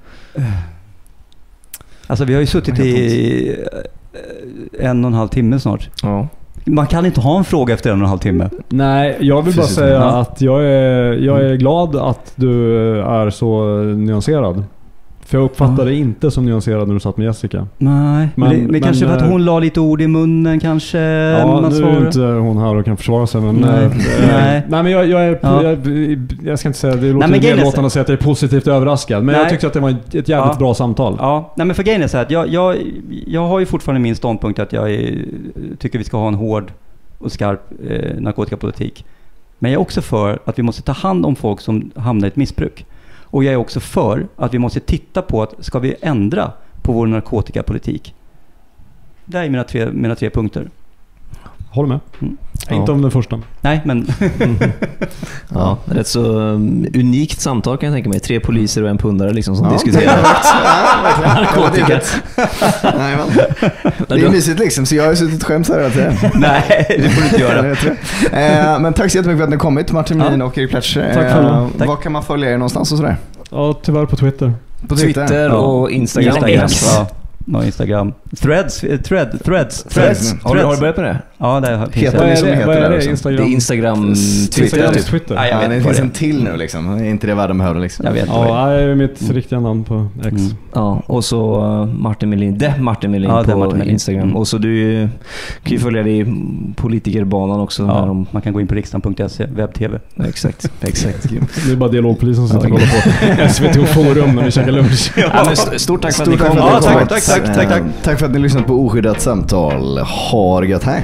Alltså vi har ju suttit i en och en halv timme snart. Ja. Man kan inte ha en fråga efter en och en halv timme. Nej, jag vill bara Precis. säga Ja. att jag är, jag är glad att du är så nyanserad. För jag uppfattade Ja. inte som nyanserad när du satt med Jessica. Nej, men, Men- det, men, men, kanske för att eh, hon la lite ord i munnen kanske. Ja, man nu är svarar. ju inte hon här och kan försvara sig. Men, Nej. eh, Nej. nej, men jag, jag är... Ja. Jag, jag ska inte säga... Det Nej, låter men grejen är så- nedlåtande att säga att jag är positivt överraskad. Men Nej. jag tyckte att det var ett jävligt Ja. bra samtal. Ja, nej men för grejen är så här att jag, jag, jag har ju fortfarande min ståndpunkt att jag är, tycker vi ska ha en hård och skarp eh, narkotikapolitik. Men jag är också för att vi måste ta hand om folk som hamnar i ett missbruk. Och jag är också för att vi måste titta på att ska vi ändra på vår narkotikapolitik. Det är mina tre, mina tre punkter. Håller med. Mm. Inte Ja. om den första. Nej, men... Ja, rätt så um, unikt samtal kan jag tänka mig. Tre poliser och en pundare liksom som Ja. diskuterar narkotika. Nej, men. Det är ju mysigt liksom, så jag har ju suttit och skäms här hela tiden. Nej, det får du inte göra. Jag tror det. eh, men tack så jättemycket för att ni har kommit, Martin Melin Ja. och Erik Plätcher. Tack själva. Eh, Tack. Var kan man följa er någonstans och sådär? Ja, tyvärr på Twitter. På Twitter och Instagram. Instagram. X. Ja. Ja, Instagram. Threads, eh, thread, threads, threads. Mm. Har du, har du börjat med det? Ja, det finns Heter Vad det är som det, heter vad är där det? också? Instagram? Det är Instagram, Twitter Instagram, typ. Twitter. Ja, jag Ja, vet det vad finns det är. en till nu liksom. Det är inte det världen behöver liksom. Jag vet vad det Ja, är. det är mitt riktiga namn på X. Mm. Ja, och så uh, Martin Melin, det Martin Melin Ja, det på Martin Melin. Instagram. Mm. Och så du kan ju följa dig i politikerbanan också. Här Ja, om, man kan gå in på riksdagen punkt se, webb-tv. exakt, exakt. Det är bara dialogpolisen som sitter och kollar på S V T och Forum när vi käkar lunch. Ja, men st- stort tack för att ni Stort kom. tack för Ja, att ni tack, kom. tack, tack, tack, tack. Eh, Tack för att ni har lyssnat på Oskyddat samtal. Ha det gött, hej.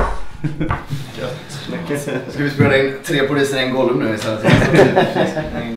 Ska vi spela in tre poliser i en Gollum nu istället?